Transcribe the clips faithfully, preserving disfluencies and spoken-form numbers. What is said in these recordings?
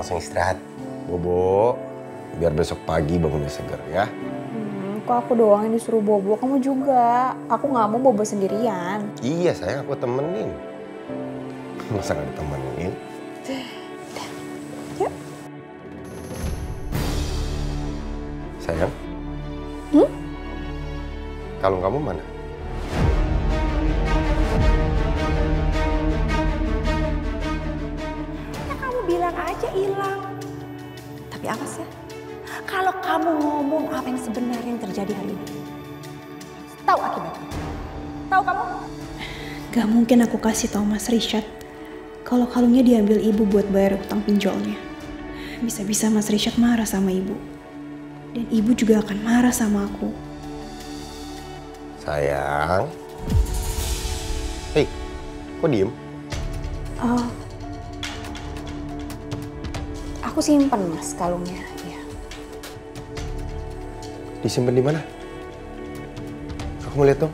langsung istirahat. Bobo, biar besok pagi bangunnya seger ya. Hmm, kok aku doang yang disuruh bobo, kamu juga. Aku nggak mau bobo sendirian. Iya sayang, aku temenin. Masa nggak ditemenin? Yuk. Sayang? Hmm? Kalung kamu mana? Ya kamu bilang aja hilang. Tapi awas ya, kalau kamu ngomong apa yang sebenarnya yang terjadi hari ini, tahu akibatnya. Tahu kamu? Gak mungkin aku kasih tahu Mas Richard kalau kalungnya diambil ibu buat bayar utang pinjolnya. Bisa-bisa Mas Richard marah sama ibu. Dan ibu juga akan marah sama aku. Sayang. Hei, kok diem? Oh, aku simpen mas kalungnya. Ya. Disimpan di mana? Aku mau lihat dong.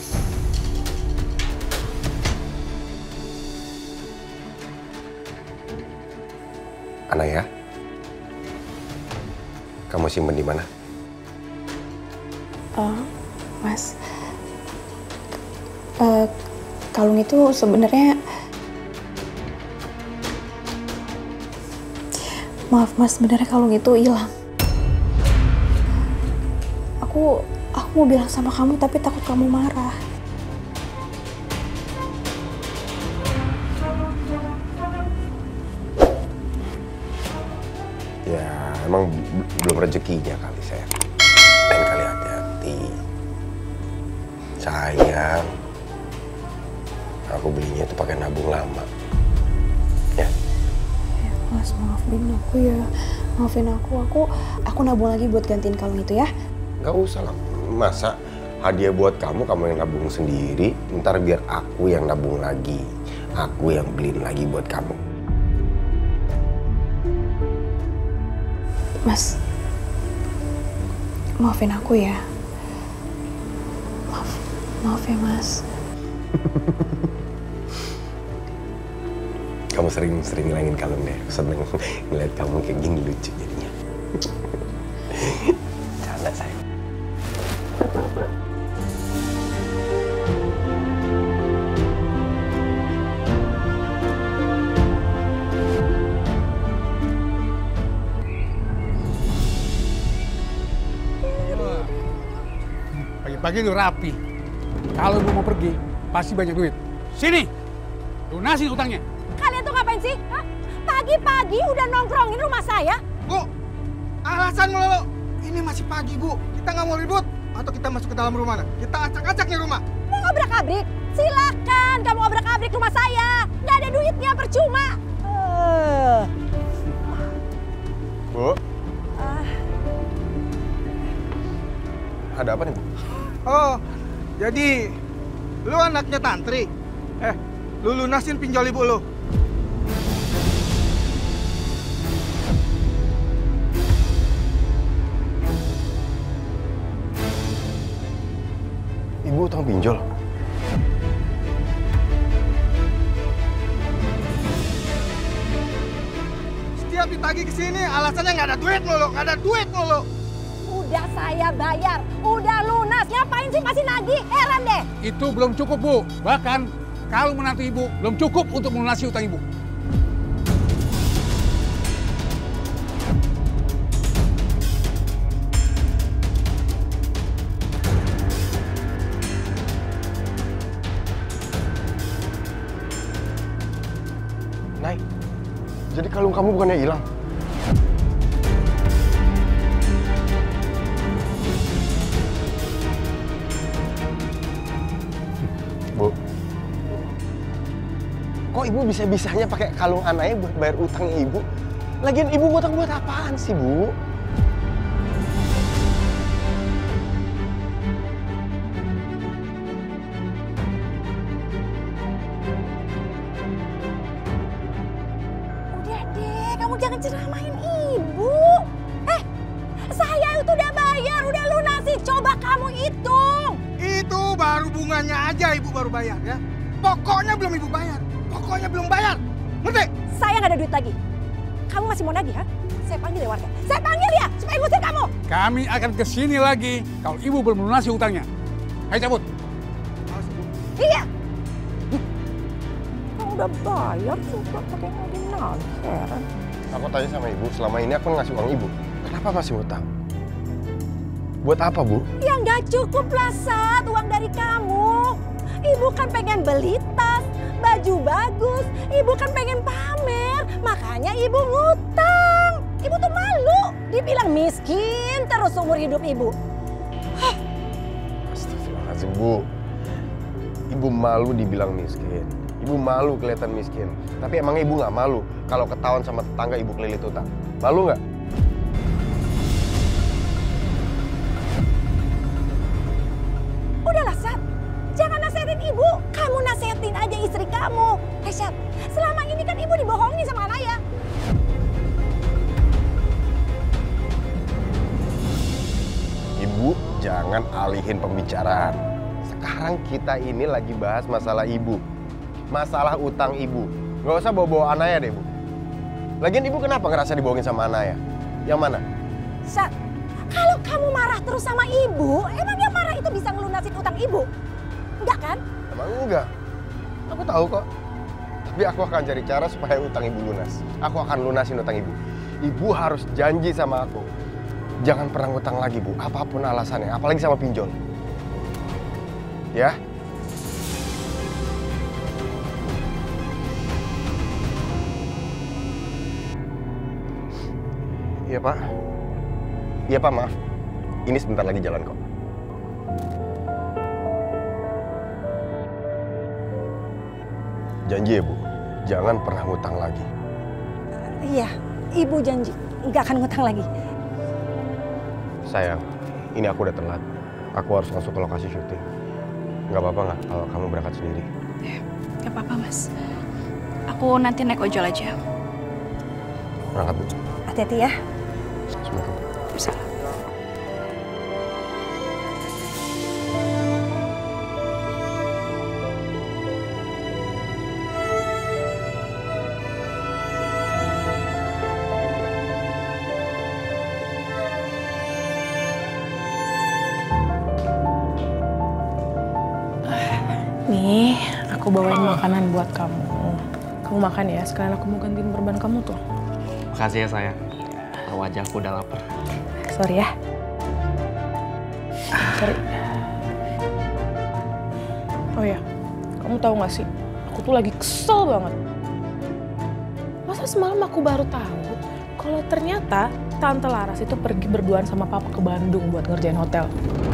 Anaya, kamu simpan di mana? Oh, mas. Uh, kalung itu sebenarnya, maaf mas, sebenarnya kalung itu hilang. Aku, aku mau bilang sama kamu tapi takut kamu marah. Ya, emang belum rezekinya kali sayang. Lain kali hati-hati. Sayang, aku belinya itu pakai nabung lama. Ya. Ya, mas maafin aku ya, maafin aku. Aku, aku nabung lagi buat gantiin kalung itu ya. Gak usah lah. Masa hadiah buat kamu, kamu yang nabung sendiri. Ntar biar aku yang nabung lagi. Aku yang beliin lagi buat kamu. Mas, maafin aku ya. Maaf, maaf ya mas. Kamu sering-sering ngilangin kalung deh. Aku seneng ngeliat kamu kayak gini lucu jadinya. Canda sayang. Pagi-pagi lu rapi. Kalau lu mau pergi, pasti banyak duit. Sini, lunasin utangnya. Kalian tuh ngapain sih? Hah? Pagi-pagi udah nongkrongin rumah saya? Bu, alasan mulu. Ini masih pagi, Bu. Kita nggak mau ribut. Atau kita masuk ke dalam rumah? Nah? Kita acak-acak nih rumah. Mau ngobrak-abrik? Silakan kamu ngobrak-abrik rumah saya. Nggak ada duitnya, percuma. Uh. Bu. Uh. Ada apa nih, Bu? Oh, jadi lu anaknya Tantri. Eh, lu lunasin pinjol ibu lu. Ibu utang pinjol? Setiap ditagih ke sini alasannya nggak ada duit mulu, nggak ada duit mulu. Udah saya bayar, udah lunas. Ngapain sih masih nagih? Heran deh. Itu belum cukup, Bu. Bahkan kalau menantu ibu belum cukup untuk melunasi utang ibu. Nay, jadi kalung kamu bukannya hilang? Bu, kok ibu bisa-bisanya pakai kalung anaknya buat bayar utangnya ibu? Lagian ibu utang buat apaan sih, Bu? Udah deh, kamu jangan ceramain ibu. Eh, saya itu udah bayar, udah lunasi. Coba kamu hitung. Itu baru bunganya aja ibu baru bayar ya. Pokoknya belum ibu bayar. Pokoknya belum bayar. Ngerti? Saya nggak ada duit lagi. Kamu masih mau nagih, ha? Saya panggil ya warga. Saya panggil ya, supaya ngusir kamu. Kami akan ke sini lagi kalau ibu belum melunasi hutangnya. Ayo cabut. Iya. Kamu udah bayar juga pakai nagih-nagih, heran. Aku tanya sama ibu, selama ini aku ngasih uang ibu. Kenapa masih hutang? Buat apa, Bu? Ya nggak cukup lah, Sat, uang dari kamu. Ibu kan pengen beli tas, baju bagus. Ibu kan pengen pamer, makanya ibu ngutang. Ibu tuh malu dibilang miskin terus seumur hidup ibu. Hah. Astagfirullahaladzim, Bu. Ibu malu dibilang miskin. Ibu malu kelihatan miskin. Tapi emang ibu nggak malu kalau ketahuan sama tetangga ibu kelilit utang? Malu nggak? Udahlah, Sat. Jangan nasihatin ibu. Kamu nasihatin aja istri kamu. Hei, Sat. Selama ini kan ibu dibohongin sama Anaya. Ibu, jangan alihin pembicaraan. Sekarang kita ini lagi bahas masalah ibu. Masalah utang ibu. Nggak usah bawa-bawa Anaya deh, Bu. Lagian ibu kenapa ngerasa dibohongin sama Anaya? Yang mana? Sat, kalau kamu marah terus sama ibu, emang yang marah itu bisa ngelunasin utang ibu? Enggak kan? Emang enggak. Aku tahu kok. Tapi aku akan cari cara supaya utang ibu lunas. Aku akan lunasin utang ibu. Ibu harus janji sama aku. Jangan pernah ngutang lagi, Bu. Apapun alasannya, apalagi sama pinjol. Ya? Iya, Pak. Iya, Pak, maaf. Ini sebentar lagi jalan kok. Janji ya, Bu. Jangan pernah ngutang lagi. Iya, ibu janji nggak akan ngutang lagi. Sayang, ini aku udah telat. Aku harus langsung ke lokasi syuting. Nggak apa-apa nggak kalau kamu berangkat sendiri? Gak apa-apa, Mas. Aku nanti naik ojol aja. Berangkat, Bu. Hati-hati ya. Assalamualaikum. Bisa. Nih, aku bawain makanan buat kamu. Kamu makan ya, sekalian aku mau gantiin perban kamu tuh. Makasih ya sayang. Tahu aja aku udah lapar. Sorry ya. Sorry. Oh ya, kamu tahu gak sih? Aku tuh lagi kesel banget. Masa semalam aku baru tahu kalau ternyata Tante Laras itu pergi berduaan sama Papa ke Bandung buat ngerjain hotel.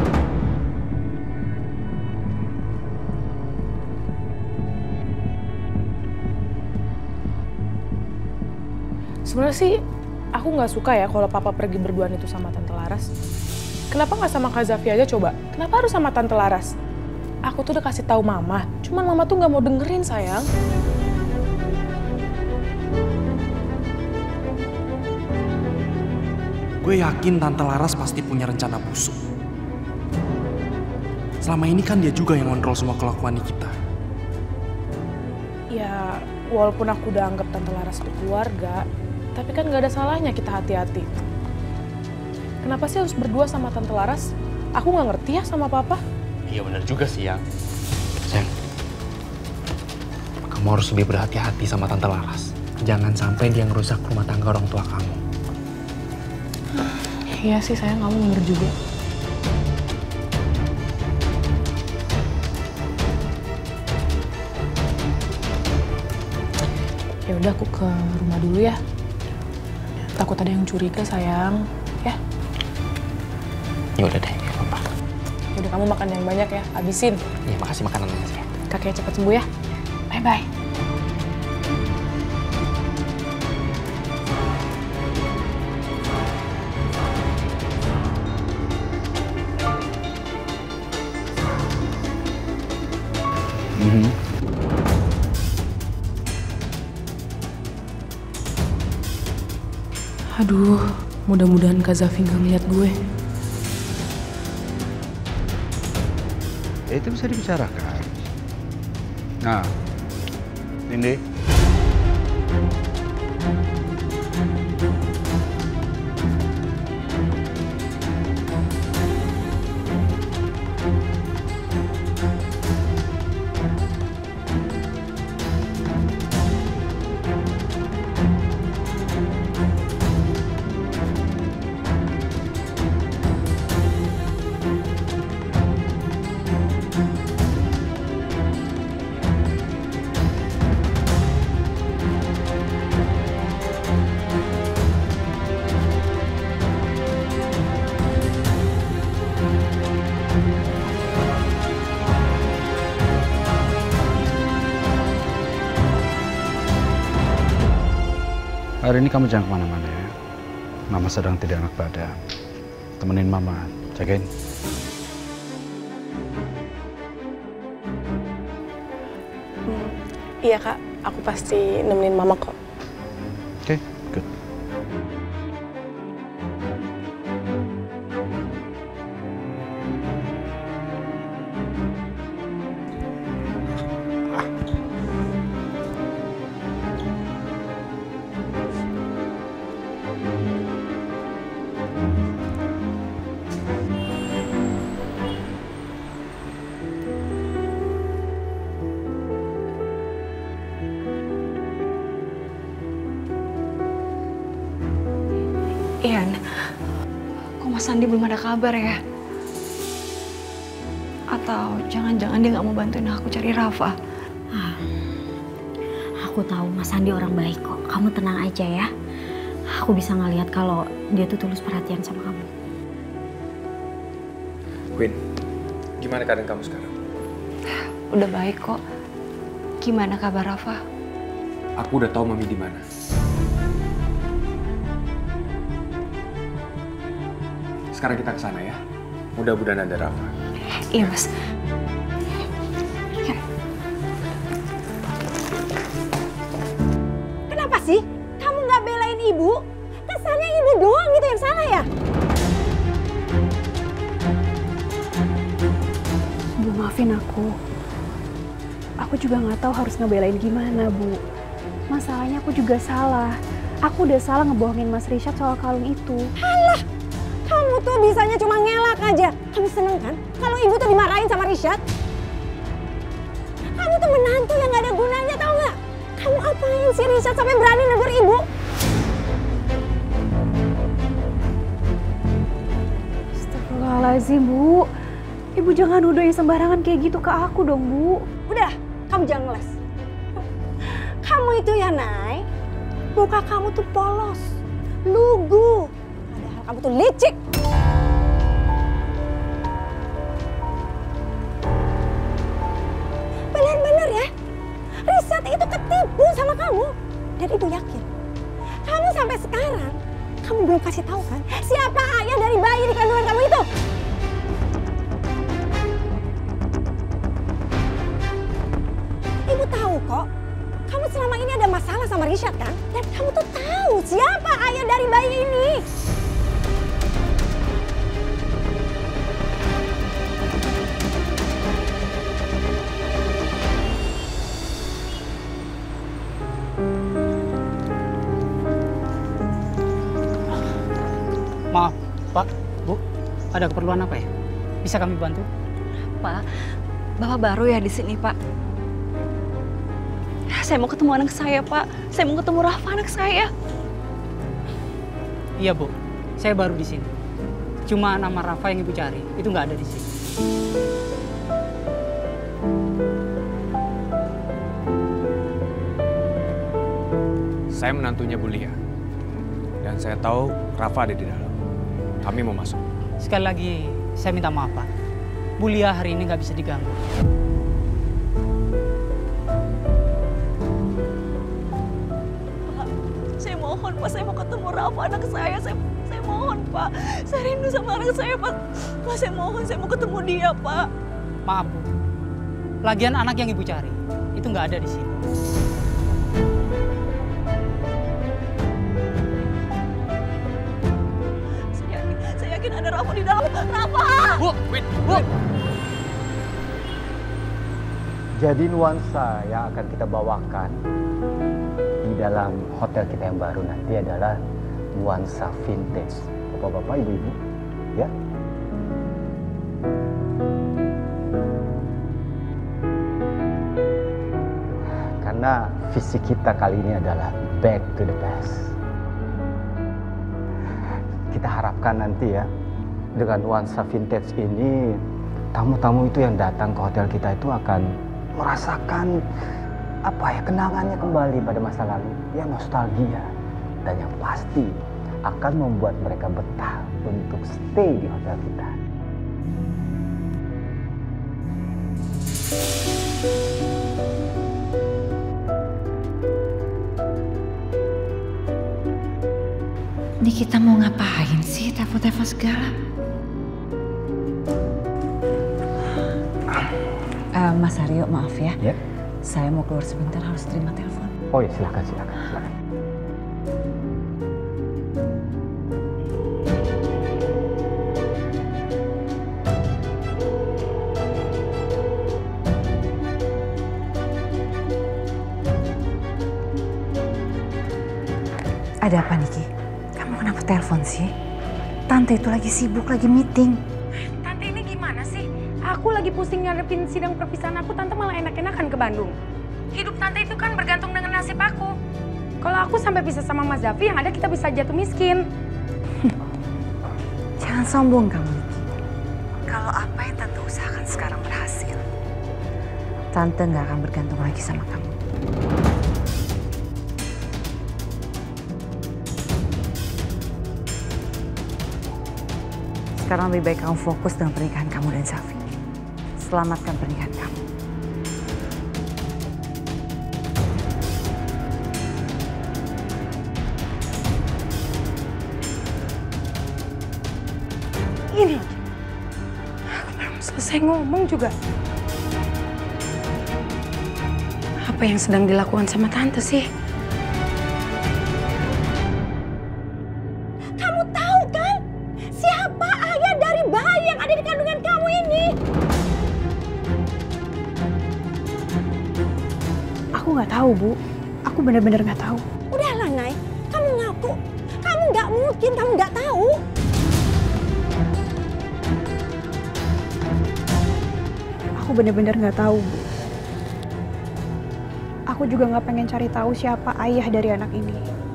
Sebenarnya sih aku nggak suka ya kalau Papa pergi berduaan itu sama Tante Laras. Kenapa nggak sama Kak Zafi aja coba? Kenapa harus sama Tante Laras? Aku tuh udah kasih tahu Mama, cuman Mama tuh nggak mau dengerin sayang. Gue yakin Tante Laras pasti punya rencana busuk. Selama ini kan dia juga yang ngontrol semua kelakuan kita. Ya, walaupun aku udah anggap Tante Laras itu keluarga, tapi kan nggak ada salahnya kita hati-hati. Kenapa sih harus berdua sama Tante Laras? Aku nggak ngerti ya sama Papa. Iya bener juga sih, Yang. Sayang, kamu harus lebih berhati-hati sama Tante Laras. Jangan sampai dia ngerusak rumah tangga orang tua kamu. Iya sih sayang, kamu bener juga. Ya udah, aku ke rumah dulu ya. Takut ada yang curiga sayang, ya. Ya udah deh, gak apa-apa. Udah, kamu makan yang banyak ya, habisin. Ya makasih makanannya sayang. Kakeknya cepet sembuh ya. Bye-bye. Mm-hmm. Aduh, mudah-mudahan Kak Zafi nggak ngeliat gue. Ya, itu bisa dibicarakan. Nah, Nindi. hari ini kamu jangan kemana-mana ya. Mama sedang tidak enak badan. Temenin Mama, jagain. Hmm, iya Kak, aku pasti nemenin Mama kok. Oke, okay, good. Ian, kok Mas Andi belum ada kabar ya? Atau jangan-jangan dia nggak mau bantuin aku cari Rafa? Ah, aku tahu Mas Andi orang baik kok. Kamu tenang aja ya. Aku bisa ngeliat kalau dia tuh tulus perhatian sama kamu. Queen, gimana keadaan kamu sekarang? Udah baik kok. Gimana kabar Rafa? Aku udah tahu Mami di mana. Sekarang kita ke sana ya. Mudah-mudahan ada Rafa. Iya, Mas. Kenapa sih kamu nggak belain ibu? Kesannya ibu doang gitu yang salah ya? Bu, maafin aku. Aku juga nggak tahu harus ngebelain gimana, Bu. Masalahnya aku juga salah. Aku udah salah ngebohongin Mas Rishad soal kalung itu. Alah, kamu tuh bisanya cuma ngelak aja. Kamu seneng kan kalau ibu tuh dimarahin sama Rishad? Kamu tuh menantu yang gak ada gunanya, tau gak? Kamu apain si Rishad sampai berani negur ibu? Astagfirullahaladzim, Bu. Ibu jangan nuduhin sembarangan kayak gitu ke aku dong, Bu. Udah, kamu jangan ngeles. Kamu itu ya, Nay, muka kamu tuh polos, lugu. Padahal kamu tuh licik. Bener-bener ya, Rishad itu ketipu sama kamu. Dan ibu yakin, kamu sampai sekarang, kamu belum kasih tahu kan siapa ayah dari bayi di kandungan kamu itu? Ibu tahu kok, kamu selama ini ada masalah sama Rishad kan? Dan kamu tuh tahu siapa ayah dari bayi ini. Maaf, Pak, Bu, ada keperluan apa ya? Bisa kami bantu? Pak, Bapak baru ya di sini, Pak. Saya mau ketemu anak saya, Pak. Saya mau ketemu Rafa, anak saya. Iya, Bu. Saya baru di sini. Cuma nama Rafa yang Ibu cari, itu nggak ada di sini. Saya menantunya Bu Lia. Dan saya tahu Rafa ada di dalam. Kami mau masuk. Sekali lagi, saya minta maaf, Pak. Bu Lia hari ini nggak bisa diganggu. Pak, saya mohon, Pak. Saya mau ketemu Rafa, anak saya. Saya, saya mohon, Pak. Saya rindu sama anak saya, Pak. Pak, saya mohon. Saya mau ketemu dia, Pak. Maaf, Bu. Lagian anak yang Ibu cari, itu nggak ada di sini. Ada Rafa di dalam. Rafa! Bu, wait, Bu. Jadi nuansa yang akan kita bawakan di dalam hotel kita yang baru nanti adalah nuansa vintage. Bapak-bapak, ibu-ibu, ya. Karena visi kita kali ini adalah back to the past. Kita harapkan nanti ya, dengan nuansa vintage ini, tamu-tamu itu yang datang ke hotel kita itu akan merasakan apa ya, kenangannya kembali pada masa lalu, ya nostalgia. Dan yang pasti akan membuat mereka betah untuk stay di hotel kita. kita mau ngapain sih telepon-telepon segala? Uh, Mas Aryo, maaf ya. Ya. Saya mau keluar sebentar, harus terima telepon. Oh ya, silakan, silakan, silakan. Ada apa, Niki? Kamu kenapa telepon sih? Tante itu lagi sibuk, lagi meeting. Tante ini gimana sih? Aku lagi pusing ngadepin sidang perpisahan aku, Tante malah enak-enakan ke Bandung. Hidup Tante itu kan bergantung dengan nasib aku. Kalau aku sampai bisa sama Mas Zafi, yang ada kita bisa jatuh miskin. Jangan sombong kamu, Niki. Kalau apa yang Tante usahakan sekarang berhasil, Tante nggak akan bergantung lagi sama kamu. Sekarang lebih baik kamu fokus dengan pernikahan kamu dan Zafi. Selamatkan pernikahan kamu. Ini, aku belum selesai ngomong juga. Apa yang sedang dilakukan sama Tante sih? Kamu tahu kan siapa ayah dari bayi yang ada di kandungan kamu ini? Aku nggak tahu, Bu. Aku benar-benar nggak tahu. Udahlah, Nay. Kamu ngaku. Kamu nggak mungkin kamu nggak tahu. Aku benar-benar nggak tahu, Bu. Aku juga nggak pengen cari tahu siapa ayah dari anak ini.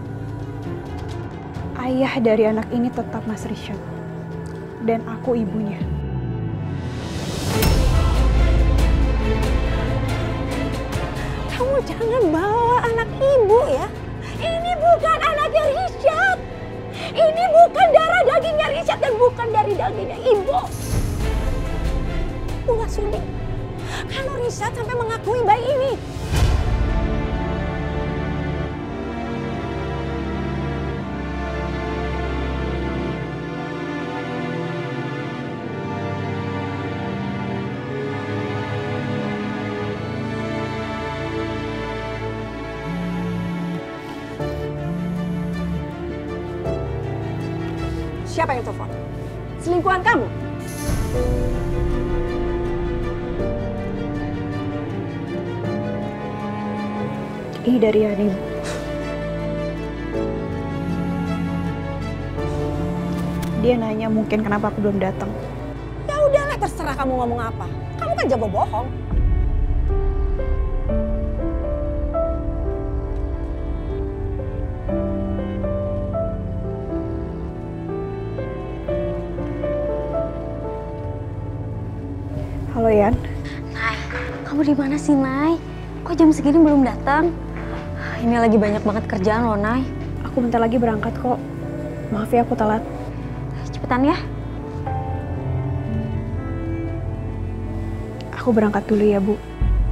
Ayah dari anak ini tetap Mas Rishad. Dan aku ibunya. Kamu jangan bawa anak ibu ya. Ini bukan anaknya Rishad. Ini bukan darah dagingnya Rishad dan bukan dari dagingnya ibu. Aku nggak sudi kalau Rishad sampai mengakui bayi ini. Siapa yang telepon? Selingkuhan kamu? Ini dari Yani, Bu. Dia nanya mungkin kenapa aku belum datang. Ya udahlah, terserah kamu ngomong apa. Kamu kan jago bohong. Halo, Yan. Nay, kamu di mana sih, Nay? Kok jam segini belum datang? Ini lagi banyak banget kerjaan loh, Nay. Aku bentar lagi berangkat kok. Maaf ya aku telat. Cepetan ya. Aku berangkat dulu ya, Bu.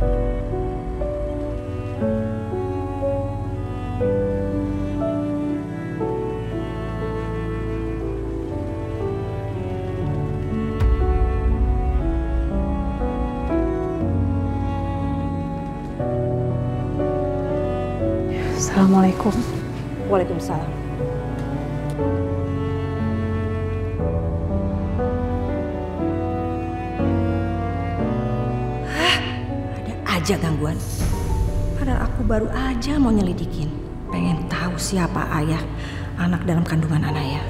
Assalamualaikum. Waalaikumsalam. Hah? Ada aja gangguan. Padahal aku baru aja mau nyelidikin. Pengen tahu siapa ayah anak dalam kandungan Anaya.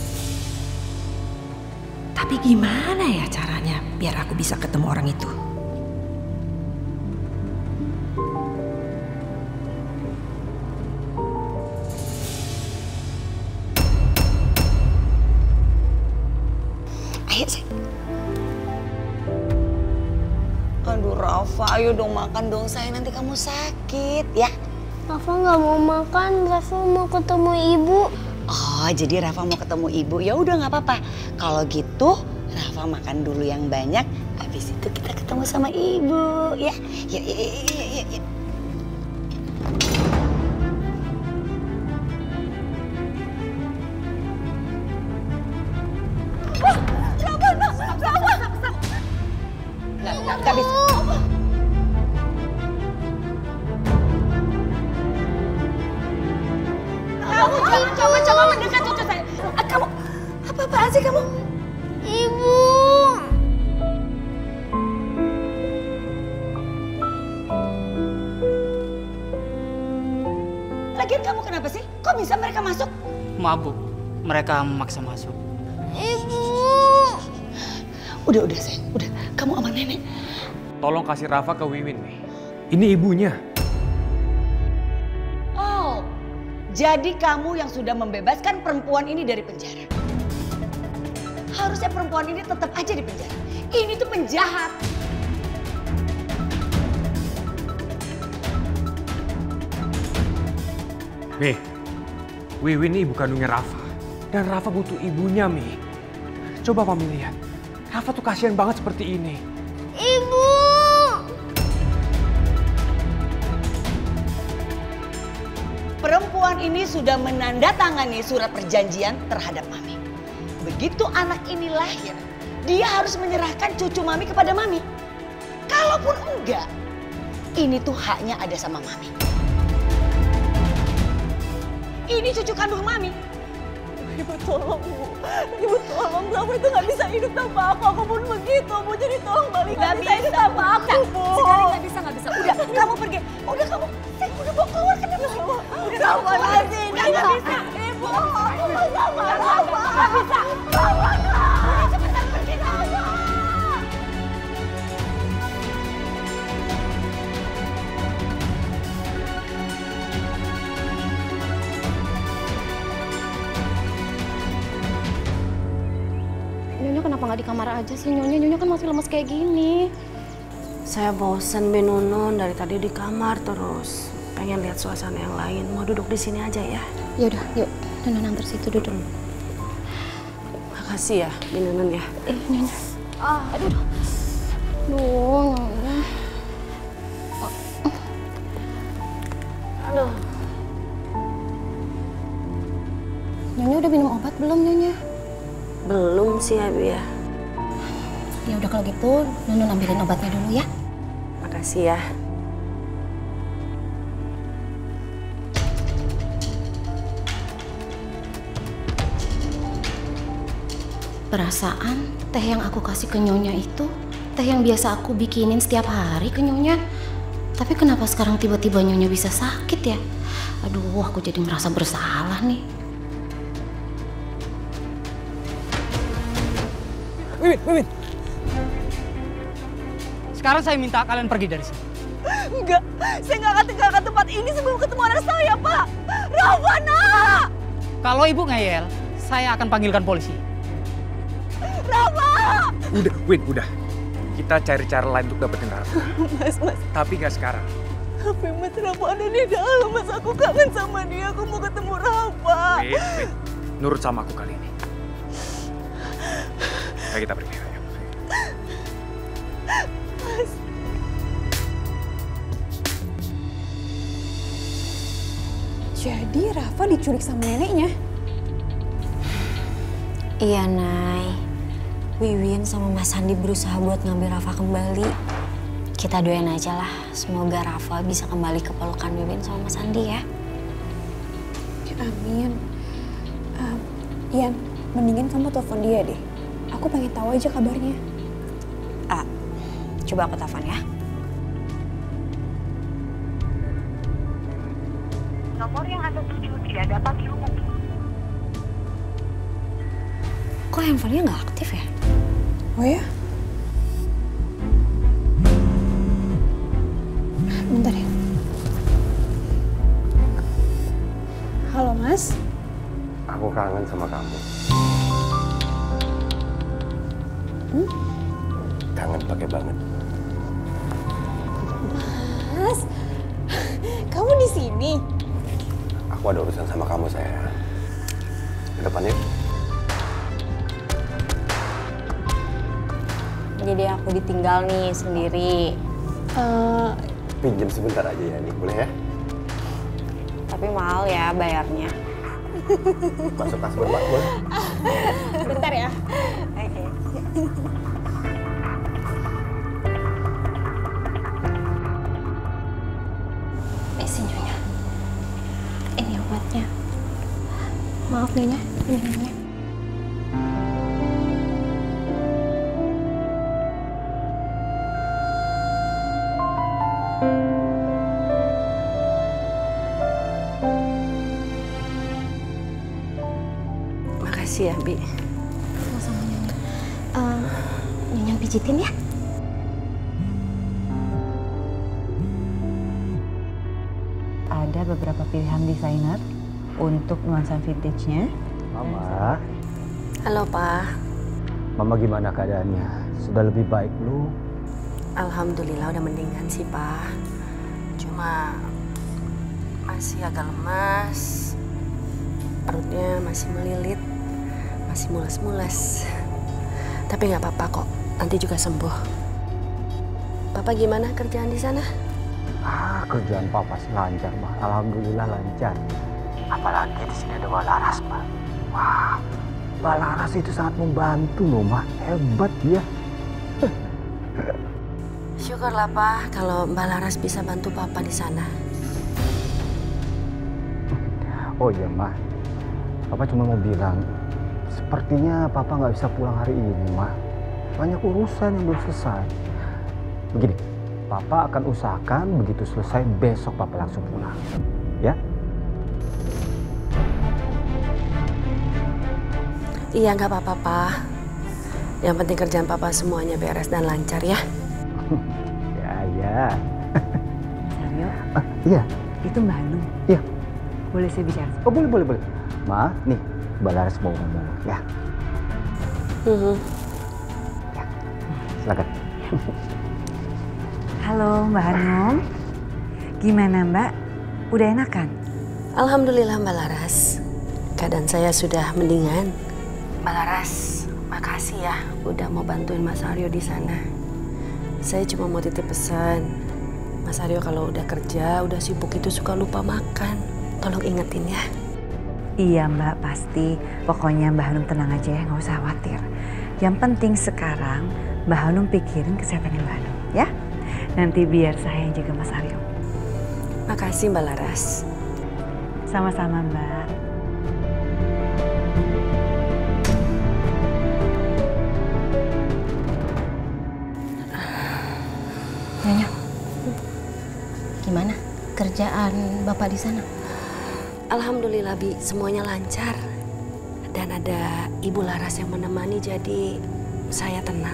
Tapi gimana ya caranya biar aku bisa ketemu orang itu? Aduh Rafa, ayo dong makan dong sayang, nanti kamu sakit ya. Rafa nggak mau makan, Rafa mau ketemu ibu. Oh jadi Rafa mau ketemu ibu, ya udah nggak apa-apa. Kalau gitu Rafa makan dulu yang banyak, habis itu kita ketemu sama ibu ya. Yuk yuk yuk yuk yuk. yuk. Kamu jangan coba-coba mendekat cucu saya. Kamu, apa-apaan sih kamu? Ibu. Lagian kamu kenapa sih? Kok bisa mereka masuk? Mabuk. Mereka memaksa masuk. Ibu. Udah, udah sayang. Udah, kamu aman nenek. Tolong kasih Rafa ke Wiwin nih. Ini ibunya. Oh, jadi kamu yang sudah membebaskan perempuan ini dari penjara. Harusnya perempuan ini tetap aja di penjara. Ini tuh penjahat. Mi, Wiwin ini ibu kandungnya Rafa. Dan Rafa butuh ibunya, Mi. Coba Mami lihat. Rafa tuh kasihan banget seperti ini. Ibu. Perempuan ini sudah menandatangani surat perjanjian terhadap Mami. Begitu anak ini lahir, dia harus menyerahkan cucu Mami kepada Mami. Kalaupun enggak, ini tuh haknya ada sama Mami. Ini cucu kandung Mami. Ibu tolong, Bu. Ibu tolong, Rafa itu nggak bisa hidup tanpa aku. Aku pun begitu, Bu. Jadi tolong balik. Nggak bisa hidup tanpa aku, Bu. Sekarang nggak bisa, nggak bisa. Udah, kamu pergi. Udah kamu, saya udah mau keluar kenapa sih? Udah Rafa lagi, nggak bisa. Ibu, aku mau sama Rafa. Nggak bisa. Rafa, nggak. Cepetan pergi, Rafa. Nyonya kenapa nggak di kamar aja sih? Nyonya, Nyonya kan masih lemes kayak gini. Saya bosen, Benunun. Dari tadi di kamar terus. Pengen lihat suasana yang lain. Mau duduk di sini aja ya? Yaudah, yuk. Nunun antar situ duduk. Makasih ya, Benunun ya. Eh, Nyonya. Ah, aduh. Duh, Nyonya. Aduh. Nyonya udah minum obat belum, Nyonya? Belum sih, Abi ya. Ya udah kalau gitu, Nunun ambilin obatnya dulu ya. Makasih ya. Perasaan teh yang aku kasih ke Nyonya itu teh yang biasa aku bikinin setiap hari ke Nyonya. Tapi kenapa sekarang tiba-tiba Nyonya bisa sakit ya? Aduh, aku jadi merasa bersalah nih. Wiwin, Wiwin. Sekarang saya minta kalian pergi dari sini. Enggak, saya nggak akan tinggalkan tempat ini sebelum ketemu anak saya, Pak. Rafa, nak! Kalau ibu ngeyel, saya akan panggilkan polisi. Rafa! Udah, Win, udah. Kita cari cara lain untuk dapetin Rafa. Mas, mas. Tapi nggak sekarang. Tapi mas, Rafa ada di dalam, mas. Aku kangen sama dia, aku mau ketemu Rafa. Win, Win. Nurut sama aku kali ini. Ayo kita pergi, ayo. Mas. Jadi Rafa diculik sama neneknya? Iya, Nay. Wiwin sama Mas Sandi berusaha buat ngambil Rafa kembali. Kita doain aja lah, semoga Rafa bisa kembali ke pelukan Wiwin sama Mas Sandi ya. Amin. Uh, Ian, mendingan kamu telepon dia deh. Aku pengen tahu aja kabarnya. Ah, coba aku telepon ya. Nomor yang Anda tuju tidak dapat dihubungi. Kok handphonenya nggak aktif ya? Oh ya? Bentar ya. Halo, Mas. Aku kangen sama kamu. Hmm? Kangen pakai banget. Mas, kamu di sini? Aku ada urusan sama kamu, saya. Ke depan yuk. Jadi aku ditinggal nih sendiri. Uh, Pinjam sebentar aja ya, nih boleh ya? Tapi mahal ya bayarnya. Masuk kas bermak, boleh? Bentar ya. Oke. Eh, Nyonya. Ini obatnya. Nyonya, ini minumnya. Makasih ya, Bi. Sama-sama, Nyonya. Uh, Nyonya pijitin ya. Ada beberapa pilihan desainer untuk nuansa vintage-nya. Mama. Halo, Pak. Mama gimana keadaannya? Sudah lebih baik belum? Alhamdulillah udah mendingan sih, Pak. Cuma masih agak lemas. Perutnya masih melilit. Masih mules-mules. Tapi nggak apa-apa kok. Nanti juga sembuh. Papa gimana kerjaan di sana? Ah, kerjaan papa sih lancar, Mbak. Alhamdulillah lancar. Apalagi di sini ada Mbak Laras, Mbak. Wah, Mbak Laras itu sangat membantu loh, Mbak. Hebat dia. Syukurlah, Pak, kalau Mbak Laras bisa bantu Papa di sana. Oh iya, Mbak. Papa cuma mau bilang, sepertinya Papa nggak bisa pulang hari ini, Mbak. Banyak urusan yang belum selesai. Begini, Papa akan usahakan begitu selesai besok Papa langsung pulang. Ya? Iya, nggak apa-apa, Pak. Yang penting kerjaan Papa semuanya beres dan lancar ya. Ya, ya. Saryo. Ah, iya. Itu Mbak Hanum. Iya. Boleh saya bicara? Oh, boleh, boleh, boleh. Ma, nih, Mbak Laras mau ngomong, ya. Mm-hmm. Ya, silakan. Halo Mbak Hanum. Gimana Mbak? Udah enakan? Alhamdulillah Mbak Laras. Keadaan saya sudah mendingan. Mbak Laras, makasih ya udah mau bantuin Mas Aryo di sana. Saya cuma mau titip pesan. Mas Aryo kalau udah kerja, udah sibuk itu suka lupa makan. Tolong ingetin ya. Iya Mbak, pasti. Pokoknya Mbak Hanum tenang aja ya, nggak usah khawatir. Yang penting sekarang Mbak Hanum pikirin kesehatannya Mbak Hanum, ya. Nanti biar saya yang jaga Mas Aryo. Makasih Mbak Laras. Sama-sama Mbak. Nyonya, gimana kerjaan Bapak di sana? Alhamdulillah Bi, semuanya lancar. Dan ada Ibu Laras yang menemani, jadi saya tenang.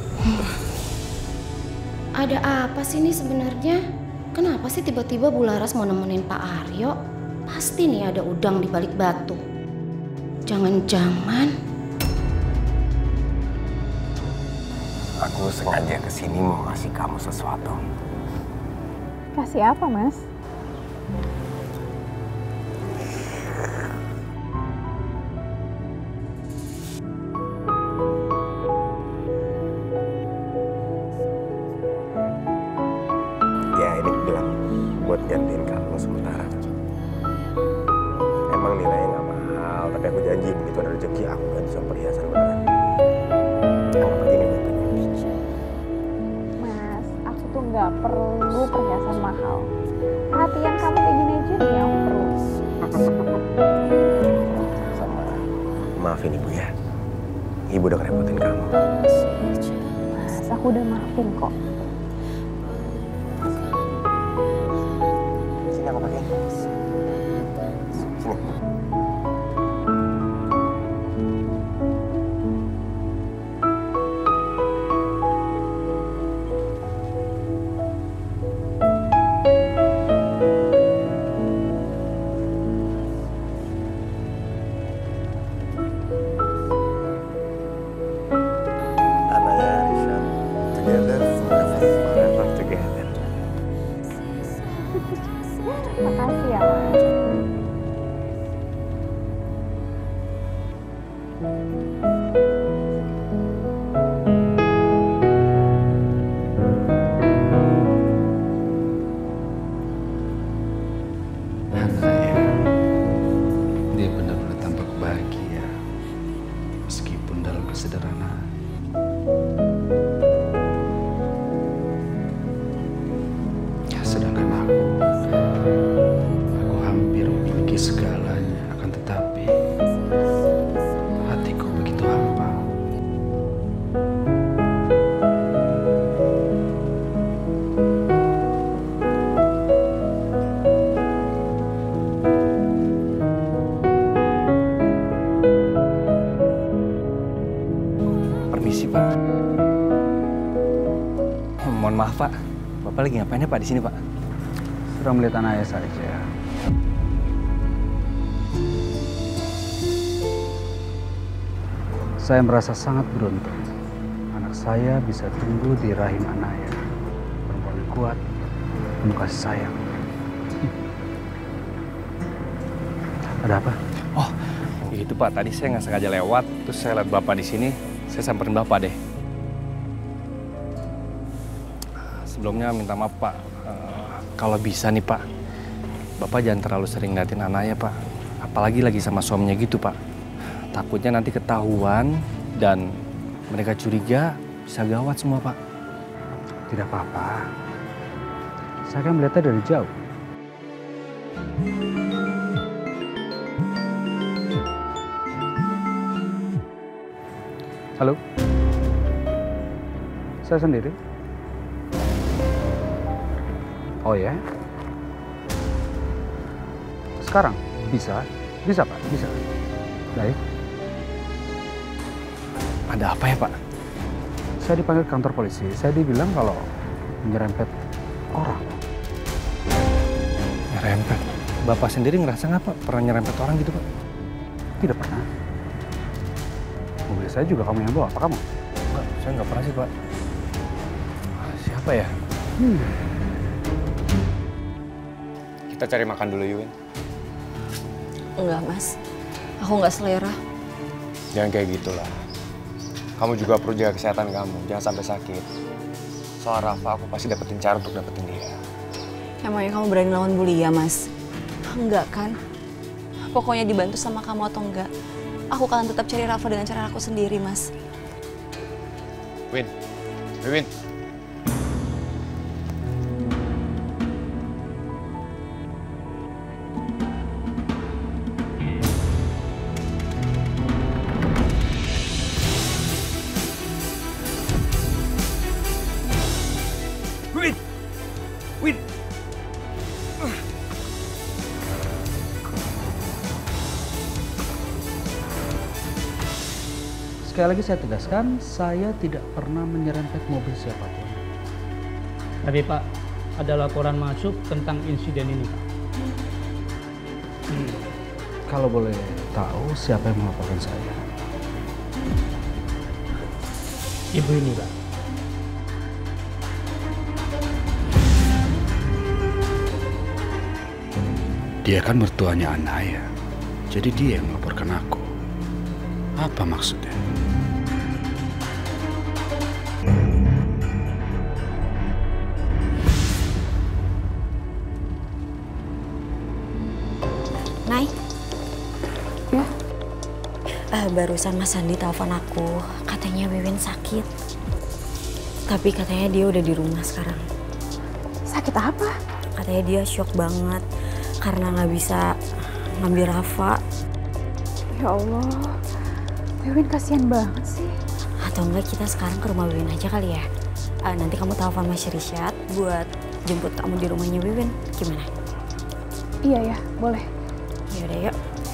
Ada apa sih nih sebenarnya? Kenapa sih tiba-tiba Bu Laras mau nemenin Pak Aryo? Pasti nih ada udang di balik batu. Jangan-jangan aku sengaja kesini mau ngasih kamu sesuatu. Kasih apa, Mas? Ya, ini gelang buat gantiin kamu sementara. Emang nilainya nggak mahal, tapi aku janji begitu ada rezeki aku ganti sama perhiasan beneran. Anggap aja ini buat Mas, aku tuh nggak perlu perhiasan mahal. Perhatian kamu kayak gini aja nih yang aku perlu. Sama. Maafin Ibu ya. Ibu udah ngerepotin kamu. Mas, aku udah maafin kok. Sini aku pakai. Sini. Anaya, Risha, together forever. mohon maaf Pak. Bapak lagi ngapain ya Pak di sini Pak? Sedang melihat anaknya saja. Saya merasa sangat beruntung. Anak saya bisa tumbuh di rahim Anaya. Perempuan yang kuat, penuh kasih sayang. Ada apa? Oh, itu Pak. Tadi saya nggak sengaja lewat, terus saya lihat Bapak di sini. Saya samperin Bapak deh. Sebelumnya minta maaf Pak. Uh, kalau bisa nih Pak, Bapak jangan terlalu sering ngeliatin Anaya Pak. Apalagi lagi sama suaminya gitu Pak. Takutnya nanti ketahuan dan mereka curiga, bisa gawat semua Pak. Tidak apa-apa. Saya kan melihatnya dari jauh. Halo? Saya sendiri. Oh ya? Sekarang? Bisa? Bisa Pak? Bisa. Baik. Ada apa ya Pak? Saya dipanggil ke kantor polisi. Saya dibilang kalau menyerempet orang. Nyerempet? Bapak sendiri ngerasa nggak Pak pernah nyerempet orang gitu Pak? Tidak pernah. Mobil saya juga kamu yang bawa. Apa kamu? Enggak, saya nggak pernah sih Pak. Siapa ya? Hmm. Kita cari makan dulu Yuwin. Enggak Mas, aku nggak selera. Jangan kayak gitulah. Kamu juga perlu jaga kesehatan kamu, jangan sampai sakit. Soal Rafa, aku pasti dapetin cara untuk dapetin dia. Emangnya kamu berani lawan Bulia, Mas? Enggak kan? Pokoknya dibantu sama kamu atau enggak, aku akan tetap cari Rafa dengan cara aku sendiri, Mas. Win, Win. Win! Win! Sekali lagi saya tegaskan, saya tidak pernah menyerempet mobil siapapun. Tapi Pak, ada laporan masuk tentang insiden ini Pak. Hmm. Kalau boleh tahu siapa yang melaporkan saya? Ibu ini Pak. Dia kan mertuanya Anaya, jadi dia yang melaporkan aku. Apa maksudnya? Nay? Ya? Uh, barusan Mas Sandi telepon aku, katanya Wiwin sakit. Tapi katanya dia udah di rumah sekarang. Sakit apa? Katanya dia shock banget karena nggak bisa ngambil Rafa. Ya Allah, Wiwin kasihan banget sih. Atau enggak kita sekarang ke rumah Wiwin aja kali ya? Uh, nanti kamu telepon Mas Rishad buat jemput kamu di rumahnya Wiwin. Gimana? Iya ya, boleh. Yaudah yuk.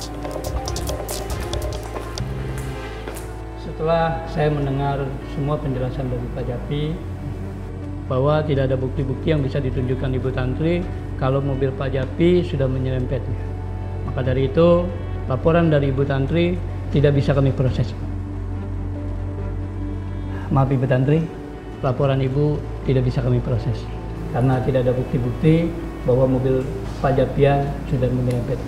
Setelah saya mendengar semua penjelasan dari Pak Japi bahwa tidak ada bukti-bukti yang bisa ditunjukkan Ibu Tantri kalau mobil Pak Japi sudah menyerempetnya. Maka dari itu, laporan dari Ibu Tantri tidak bisa kami proses. Maaf Ibu Tantri, laporan Ibu tidak bisa kami proses. Karena tidak ada bukti-bukti bahwa mobil Pak Japian sudah menyerempet.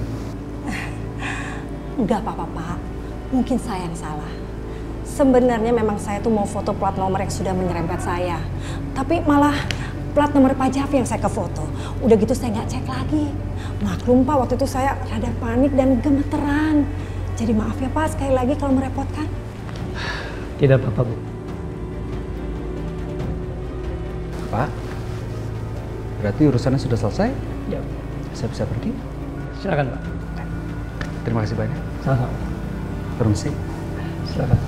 Enggak apa-apa Pak, mungkin saya yang salah. Sebenarnya memang saya tuh mau foto plat nomor yang sudah menyerempet saya. Tapi malah plat nomor Pak Japi yang saya ke foto. Udah gitu saya nggak cek lagi. Maklum Pak, waktu itu saya rada panik dan gemeteran. Jadi maaf ya Pak, sekali lagi kalau merepotkan. Tidak apa-apa Bu. Pak, berarti urusannya sudah selesai? Ya. Saya bisa pergi? Silakan Pak. Terima kasih banyak. Sama-sama. Permisi. Silakan.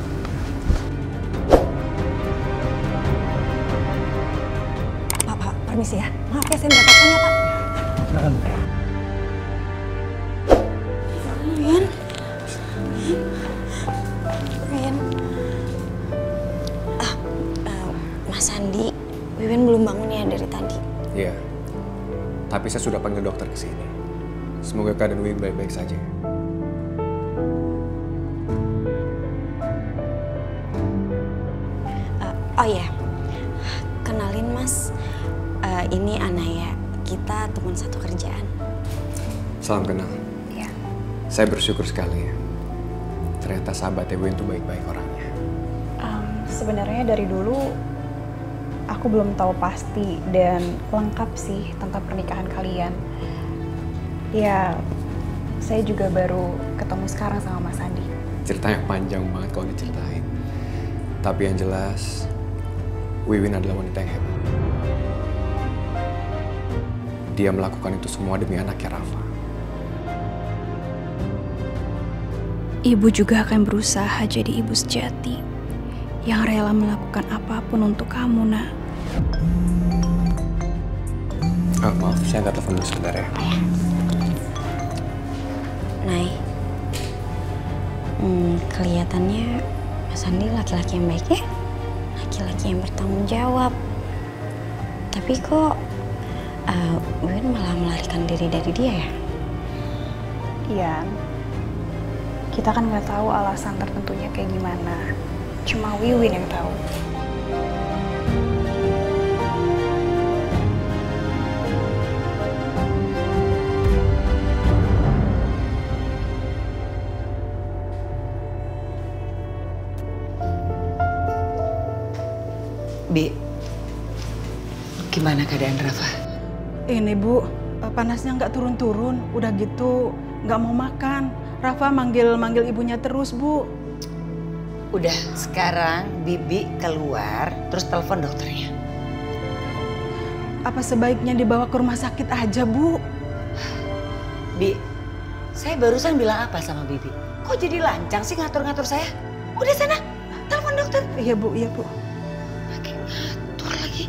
Pak, Pak, permisi ya. Maaf ya, saya mendapatkan ya Pak. Silakan. Win. Win. Ah, uh, Mas Sandi, Wiwin belum bangun ya dari tadi? Iya, tapi saya sudah panggil dokter ke sini. Semoga keadaan Wiwin baik-baik saja. Uh, oh iya, kenalin Mas, uh, ini Anaya. Kita teman satu kerjaan. Salam kenal. Iya. Saya bersyukur sekali ya. Ternyata sahabat Wiwin itu baik-baik orangnya. Um, sebenarnya dari dulu aku belum tahu pasti dan lengkap sih tentang pernikahan kalian. Ya, saya juga baru ketemu sekarang sama Mas Andi. Ceritanya panjang banget kalau diceritain. Tapi yang jelas, Wiwin adalah wanita yang hebat. Dia melakukan itu semua demi anaknya Rafa. Ibu juga akan berusaha jadi ibu sejati yang rela melakukan apapun untuk kamu, Nak. Oh, maaf, saya angkat telepon dulu sebentar ya. Nay, hmm, kelihatannya Mas Andi laki-laki yang baik ya, laki-laki yang bertanggung jawab. Tapi kok uh, Wiwin malah melarikan diri dari dia ya? Iya, kita kan nggak tahu alasan tertentunya kayak gimana. Cuma Wiwin yang tahu. Bi, gimana keadaan Rafa? Ini Bu, panasnya nggak turun-turun. Udah gitu nggak mau makan. Rafa manggil-manggil ibunya terus, Bu. Udah, sekarang Bibi keluar, terus telepon dokternya. Apa sebaiknya dibawa ke rumah sakit aja, Bu? Bi, saya barusan bilang apa sama Bibi? Kok jadi lancang sih ngatur-ngatur saya? Udah sana, telepon dokter. Iya, Bu, iya, Bu. Pakai ngatur lagi.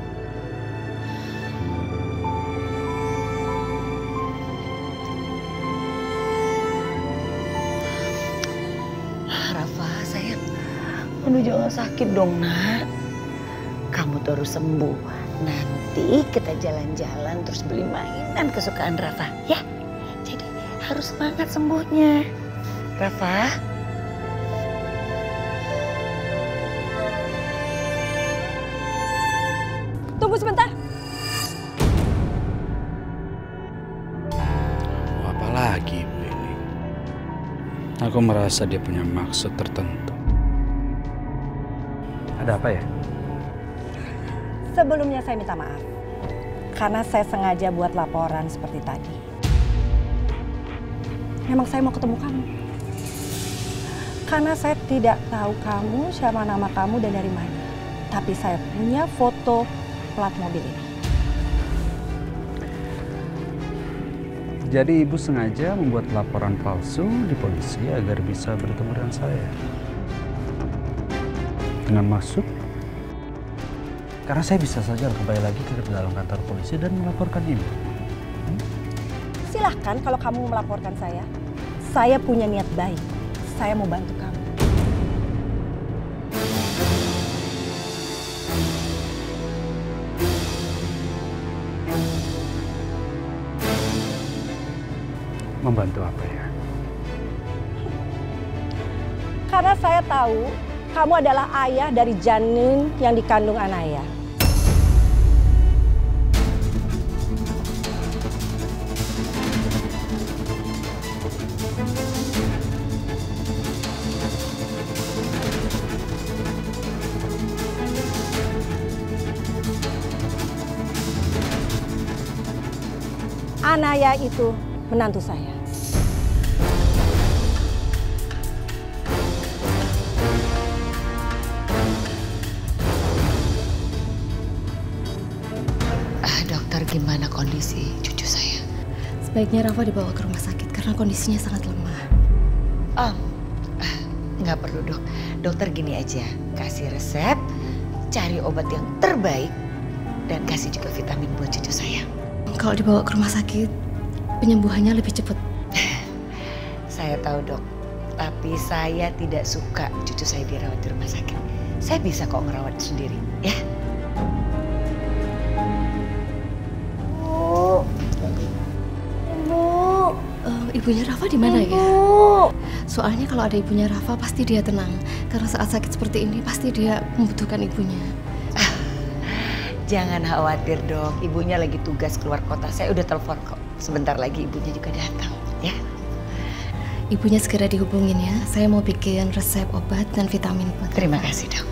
Rafa, sayang. Aduh, jangan sakit dong, Nak. Kamu terus sembuh. Nanti kita jalan-jalan terus beli mainan kesukaan Rafa, ya? Jadi harus semangat sembuhnya. Rafa. Tunggu sebentar. Apa lagi ibu ini? Aku merasa dia punya maksud tertentu. Ada apa ya? Sebelumnya saya minta maaf. Karena saya sengaja buat laporan seperti tadi. Memang saya mau ketemu kamu. Karena saya tidak tahu kamu, siapa nama kamu dan dari mana. Tapi saya punya foto plat mobil ini. Jadi ibu sengaja membuat laporan palsu di polisi agar bisa bertemu dengan saya. Dengan maksud? Karena saya bisa saja kembali lagi ke dalam kantor polisi dan melaporkan ibu. Hmm? Silahkan kalau kamu melaporkan saya. Saya punya niat baik. Saya mau bantu kamu. Membantu apa ya? Karena saya tahu kamu adalah ayah dari janin yang dikandung Anaya. Anaya itu menantu saya. Ah, dokter, gimana kondisi cucu saya? Sebaiknya Rafa dibawa ke rumah sakit karena kondisinya sangat lemah. Oh, ah, nggak perlu dok. Dokter gini aja, kasih resep, cari obat yang terbaik, dan kasih juga vitamin buat cucu saya. Kalau dibawa ke rumah sakit, penyembuhannya lebih cepat. Saya tahu dok, tapi saya tidak suka cucu saya dirawat di rumah sakit. Saya bisa kok ngerawat sendiri, ya. Ibunya Rafa di mana ya? Soalnya kalau ada ibunya Rafa pasti dia tenang. Karena saat sakit seperti ini pasti dia membutuhkan ibunya. Jangan khawatir dok, ibunya lagi tugas keluar kota. Saya udah telepon kok. Sebentar lagi ibunya juga datang, ya. Ibunya segera dihubungin ya. Saya mau bikin resep obat dan vitamin. Terima kasih dok.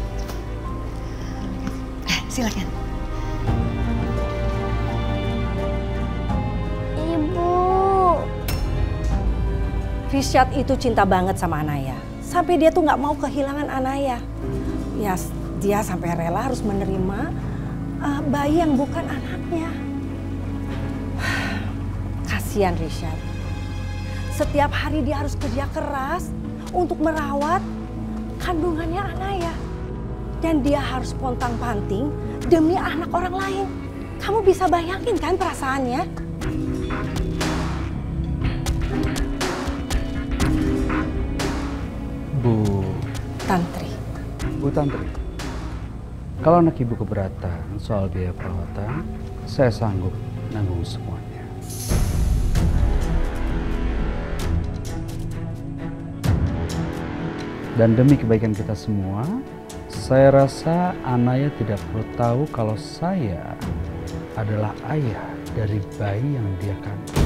Eh, silakan. Rishad itu cinta banget sama Anaya. Sampai dia tuh nggak mau kehilangan Anaya. Ya, dia sampai rela harus menerima uh, bayi yang bukan anaknya. Kasihan Rishad. Setiap hari dia harus kerja keras untuk merawat kandungannya Anaya. Dan dia harus pontang-panting demi anak orang lain. Kamu bisa bayangin kan perasaannya? Bu Tantri. Bu Tantri, kalau anak ibu keberatan soal biaya perawatan, saya sanggup nanggung semuanya. Dan demi kebaikan kita semua, saya rasa Anaya tidak perlu tahu kalau saya adalah ayah dari bayi yang dia kandung.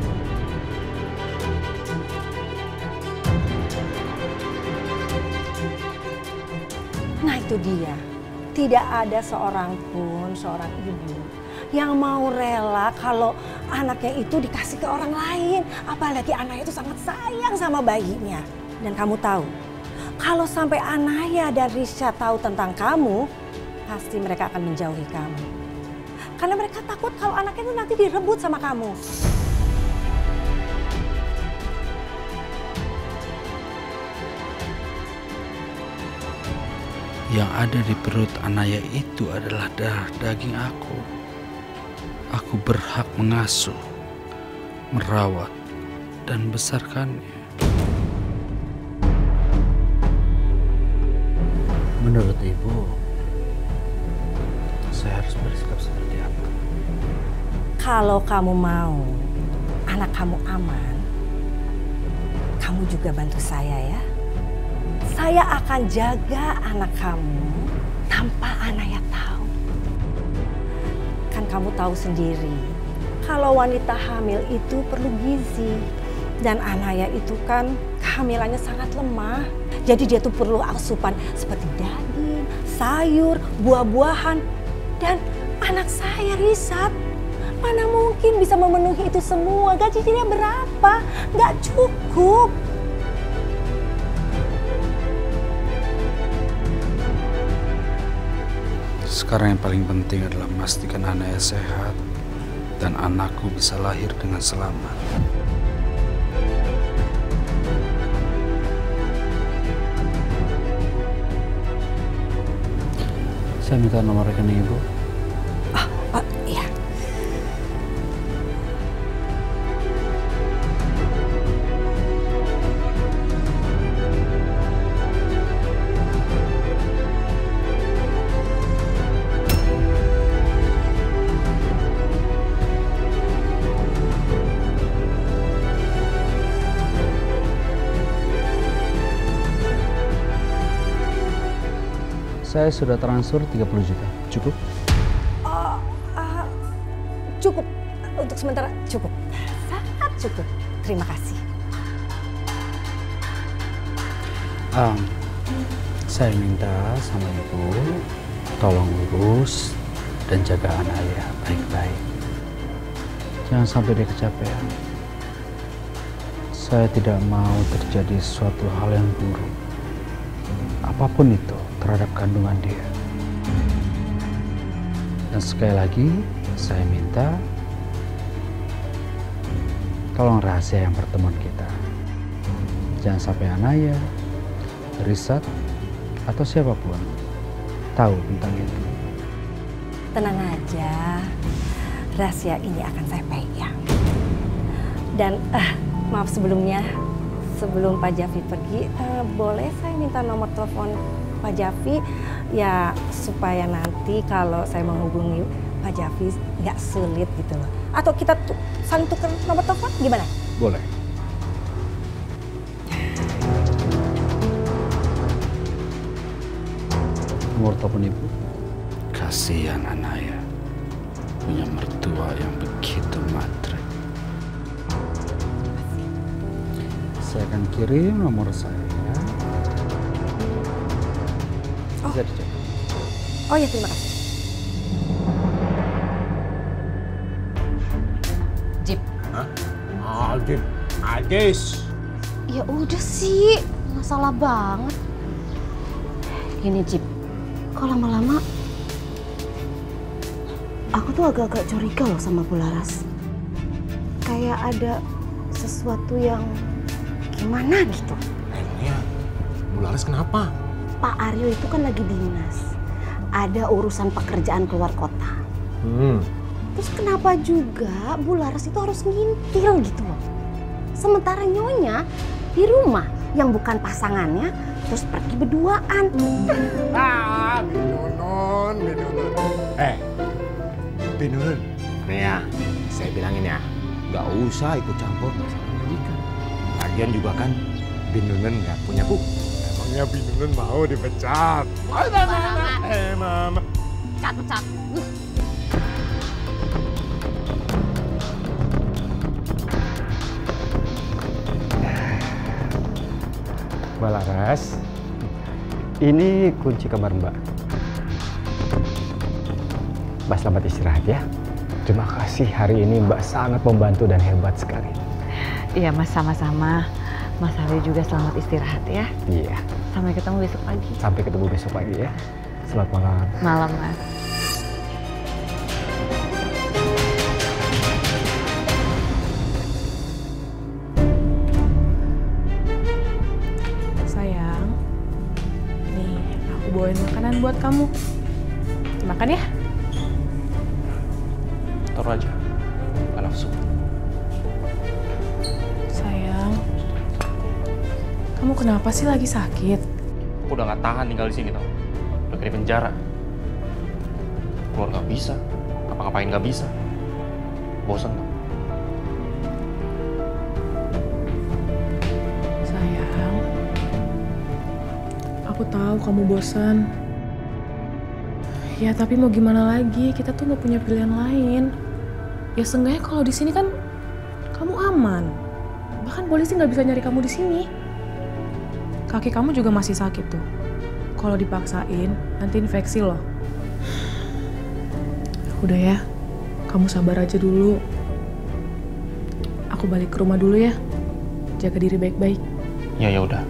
Nah itu dia, tidak ada seorang pun, seorang ibu yang mau rela kalau anaknya itu dikasih ke orang lain. Apalagi Anaya itu sangat sayang sama bayinya. Dan kamu tahu, kalau sampai Anaya dan Rishad tahu tentang kamu, pasti mereka akan menjauhi kamu. Karena mereka takut kalau anaknya itu nanti direbut sama kamu. Yang ada di perut Anaya itu adalah darah daging aku. Aku berhak mengasuh, merawat, dan besarkannya. Menurut ibu, saya harus bersikap seperti apa? Kalau kamu mau anak kamu aman, kamu juga bantu saya ya. Saya akan jaga anak kamu tanpa Anaya tahu. Kan kamu tahu sendiri, kalau wanita hamil itu perlu gizi. Dan Anaya itu kan kehamilannya sangat lemah. Jadi dia tuh perlu asupan seperti daging, sayur, buah-buahan. Dan anak saya Rishad, mana mungkin bisa memenuhi itu semua? Gaji dia berapa? Nggak cukup. Sekarang yang paling penting adalah memastikan Anaya sehat dan anakku bisa lahir dengan selamat. Saya minta nomor rekening ibu. Ah, oh, iya. Saya sudah transfer tiga puluh juta. Cukup? Oh, uh, cukup. Untuk sementara cukup. Sangat cukup. Terima kasih. Um, saya minta sama ibu, tolong urus dan jaga Anaya baik-baik. Jangan sampai dia kecapean. Saya tidak mau terjadi suatu hal yang buruk. Apapun itu terhadap kandungan dia. Dan sekali lagi saya minta tolong rahasia yang pertemuan kita. Jangan sampai Anaya, Rishad, atau siapapun tahu tentang itu. Tenang aja, rahasia ini akan saya pegang. Dan uh, maaf sebelumnya, sebelum Pak Jaffi pergi, uh, boleh saya minta nomor telepon Pak Jaffi ya supaya nanti kalau saya menghubungi Pak Jaffi nggak sulit gitu loh. Atau kita saling tukar nomor telepon gimana? Boleh. nomor telepon ibu. Kasihan Anaya, punya mertua yang begitu matre. Saya akan kirim nomor saya. Bisa dicek. Oh ya, terima kasih. Jip. Hah? Aldin, Adis. Ya udah sih, masalah banget. Gini Jip, kok lama-lama aku tuh agak-agak curiga loh sama Bu Laras. Kayak ada sesuatu yang gimana gitu. Emangnya Bu Laras kenapa? Pak Aryo itu kan lagi dinas. Ada urusan pekerjaan keluar kota. Hmm. Terus kenapa juga Bu Laras itu harus ngintil gitu loh. Sementara Nyonya di rumah yang bukan pasangannya terus pergi berduaan. Ah, Binunun, Binunun. Eh, Binunun. Nih ya, saya bilangin ya, nggak usah ikut campur masalah majikan. Lagian juga kan Binunun nggak punya bu. Emangnya Binunun mau dipecat? Eh, mama. Pecat, pecat. Mbak Laras, ini kunci kamar Mbak. Mbak selamat istirahat ya. Terima kasih, hari ini Mbak sangat membantu dan hebat sekali. Iya Mas, sama-sama. Mas Aryo juga selamat istirahat ya. Iya. Sampai ketemu besok pagi. Sampai ketemu besok pagi ya. Selamat malam. Malam Mas. Sayang, nih aku bawain makanan buat kamu. Makan ya. Taruh aja, nggak nafsu. Sayang, kamu kenapa sih lagi sakit? Aku udah nggak tahan tinggal di sini tau. Udah kayak di penjara. Keluar nggak bisa, ngapa-ngapain nggak bisa. Bosan tau. Sayang, aku tahu kamu bosan. Ya tapi mau gimana lagi? Kita tuh nggak punya pilihan lain. Ya seenggaknya kalau di sini kan kamu aman. Bahkan polisi nggak bisa nyari kamu di sini. Kaki kamu juga masih sakit tuh. Kalau dipaksain, nanti infeksi loh. Udah ya, kamu sabar aja dulu. Aku balik ke rumah dulu ya. Jaga diri baik-baik. Ya ya udah.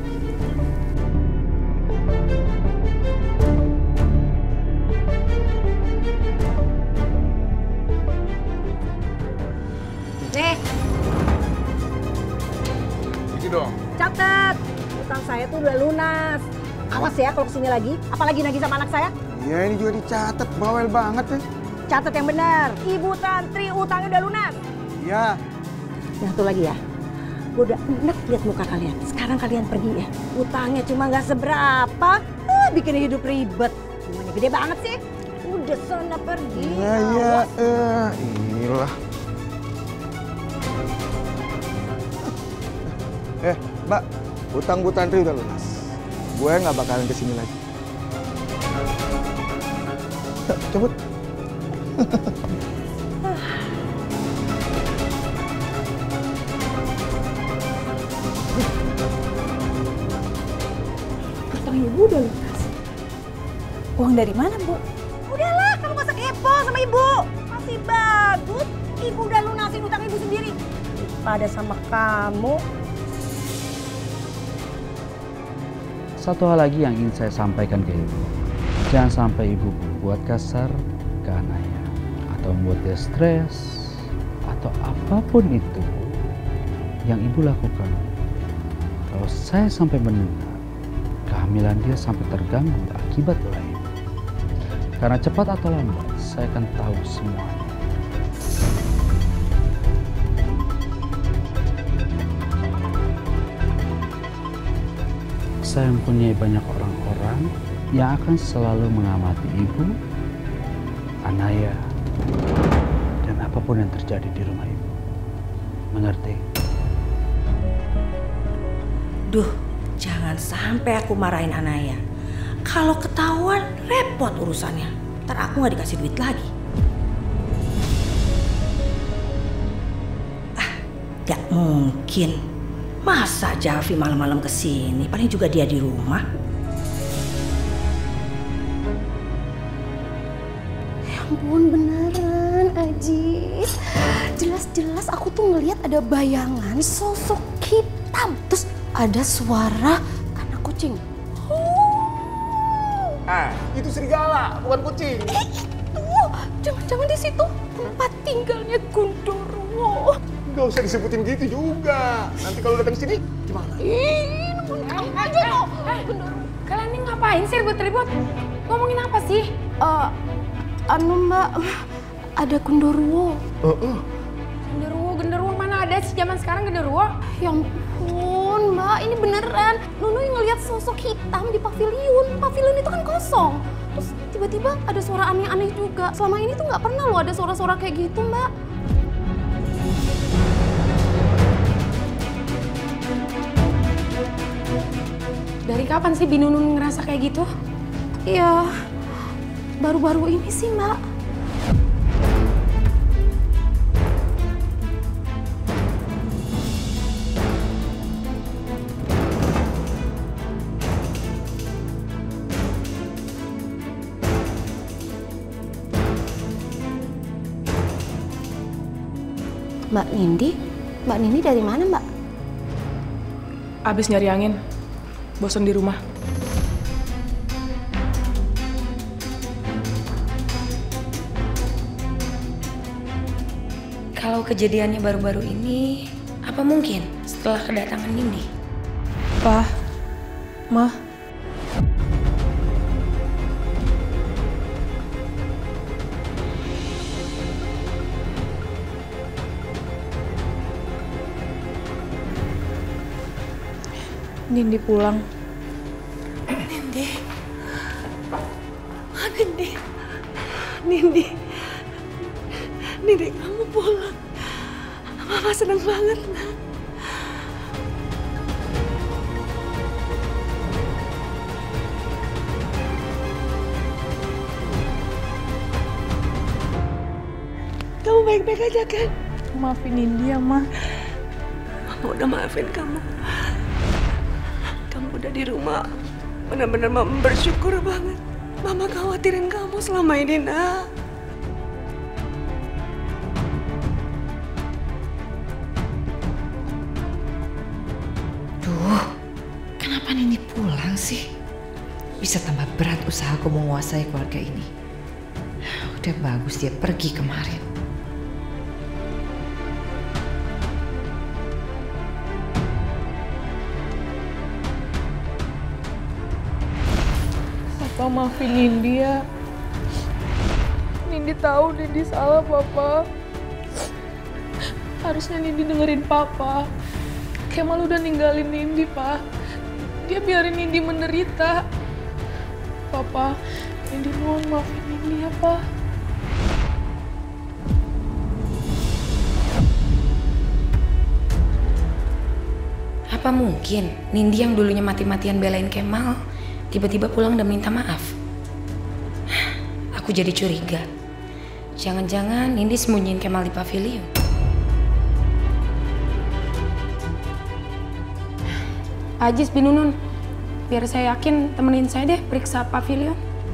Nih, Gitu dong. catat. Utang saya tuh udah lunas. Awas ya kalau kesini lagi, apalagi nagih sama anak saya. Iya, ini juga dicatat, bawel banget ya. Catat yang benar. Ibu Tantri utangnya udah lunas. Iya. Yang satu lagi ya. Gue udah enak lihat muka kalian. Sekarang kalian pergi ya. Utangnya cuma nggak seberapa. Ah, bikin hidup ribet. Semuanya gede banget sih. Udah sana pergi. Iya, iya. Eh, inilah. Eh, Mbak, utang Bu Tantri udah lunas. Gue nggak bakalan kesini lagi. Yuk, cabut. Utang ibu udah lunas. Uang dari mana, Bu? Udahlah, kamu gak usah kepo sama ibu. Masih bagus. Ibu udah lunasin utang ibu sendiri. Pada sama kamu. Satu hal lagi yang ingin saya sampaikan ke ibu. Jangan sampai ibu berbuat kasar ke Anaya. Atau membuat dia stres. Atau apapun itu yang ibu lakukan. Kalau saya sampai mendengar, kehamilan dia sampai terganggu akibat lain. Karena cepat atau lambat, saya akan tahu semuanya. Saya mempunyai banyak orang-orang yang akan selalu mengamati ibu, Anaya, dan apapun yang terjadi di rumah ibu. Mengerti? Duh, jangan sampai aku marahin Anaya. Kalau ketahuan repot urusannya. Ntar aku nggak dikasih duit lagi. Ah, gak mungkin. Masa Javi malam-malam kesini? Paling juga dia di rumah. Ya ampun, beneran Ajis. Jelas-jelas aku tuh ngelihat ada bayangan sosok hitam. Terus ada suara anak kucing. Ah, itu serigala, bukan kucing. Eh, itu, jangan-jangan di situ tempat tinggalnya Gundurwo. Gak usah disebutin gitu juga. Nanti kalau datang sini gimana? Ih, nemen kamu aja loh. Eh, kalian ini ngapain sih ribut-ribut? Ngomongin apa sih? Uh, anu mbak, ada Gundurwo. Uh, uh. Genderuwo, genderuwo mana ada sih zaman sekarang genderuwo? Ya ampun mbak, ini beneran. Nunu yang ngeliat sosok hitam di pavilion. Pavilion itu kan kosong. Terus tiba-tiba ada suara aneh-aneh juga. Selama ini tuh nggak pernah loh ada suara-suara kayak gitu mbak. Dari kapan sih Binunun ngerasa kayak gitu? Iya, baru-baru ini sih mbak. Mbak Nindi? Mbak Nindi dari mana, Mbak? Abis nyari angin. Bosan di rumah. Kalau kejadiannya baru-baru ini, apa mungkin setelah kedatangan Nindi? Pa, Ma. Nindi pulang. Nindi. Oh, Nindi. Nindi. Nindi, kamu pulang. Mama senang banget, nak. Kamu baik-baik aja kan? Maafin Nindi ya, Ma. Mama udah maafin kamu. Kamu udah di rumah. Benar-benar Mama bersyukur banget. Mama khawatirin kamu selama ini, nak. Duh, kenapa Nindi pulang sih? Bisa tambah berat usahaku menguasai keluarga ini. Udah bagus dia pergi kemarin. Papa maafin Nindi ya. Nindi tahu Nindi salah, Papa. Harusnya Nindi dengerin Papa. Kemal udah ninggalin Nindi, Pak. Dia biarin Nindi menderita. Papa, Nindi mohon maafin Nindi ya, Pak. Apa mungkin Nindi yang dulunya mati-matian belain Kemal tiba-tiba pulang dan minta maaf? Aku jadi curiga. Jangan-jangan Nindi sembunyiin Kemal di pavilion. Ajis, Binunun, biar saya yakin temenin saya deh periksa pavilion.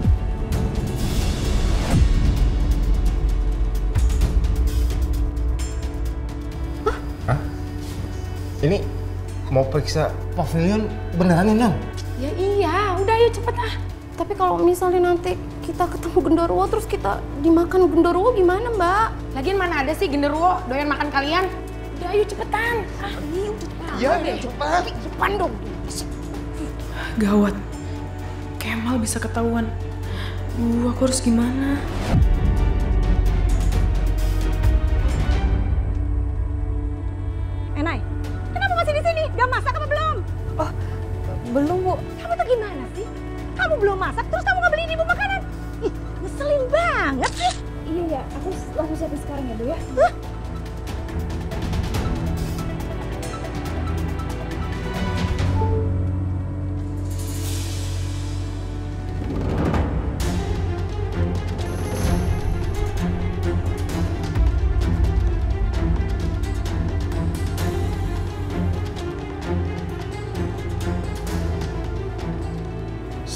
Hah? Hah? Ini mau periksa pavilion beneran ya, Non? Ya iya, udah ayo cepet ah. Tapi kalau misalnya nanti kita ketemu Genderuwo terus kita dimakan Genderuwo gimana, Mbak? Lagian mana ada sih Genderuwo doyan makan kalian? Udah ayo cepetan. Ah, ini udah. Iya, cepat. Cepetan dong. Gawat. Kemal bisa ketahuan. Duh, aku harus gimana? Enai, kenapa masih di sini? Udah masak apa belum? Oh, belum, Bu. Kamu tuh gimana sih? Kamu belum masak, terus kamu nggak beliin ibu makanan? Ih, ngeselin banget sih. Iya, ya. Aku langsung siapin sekarang ya, Bu ya. Hah?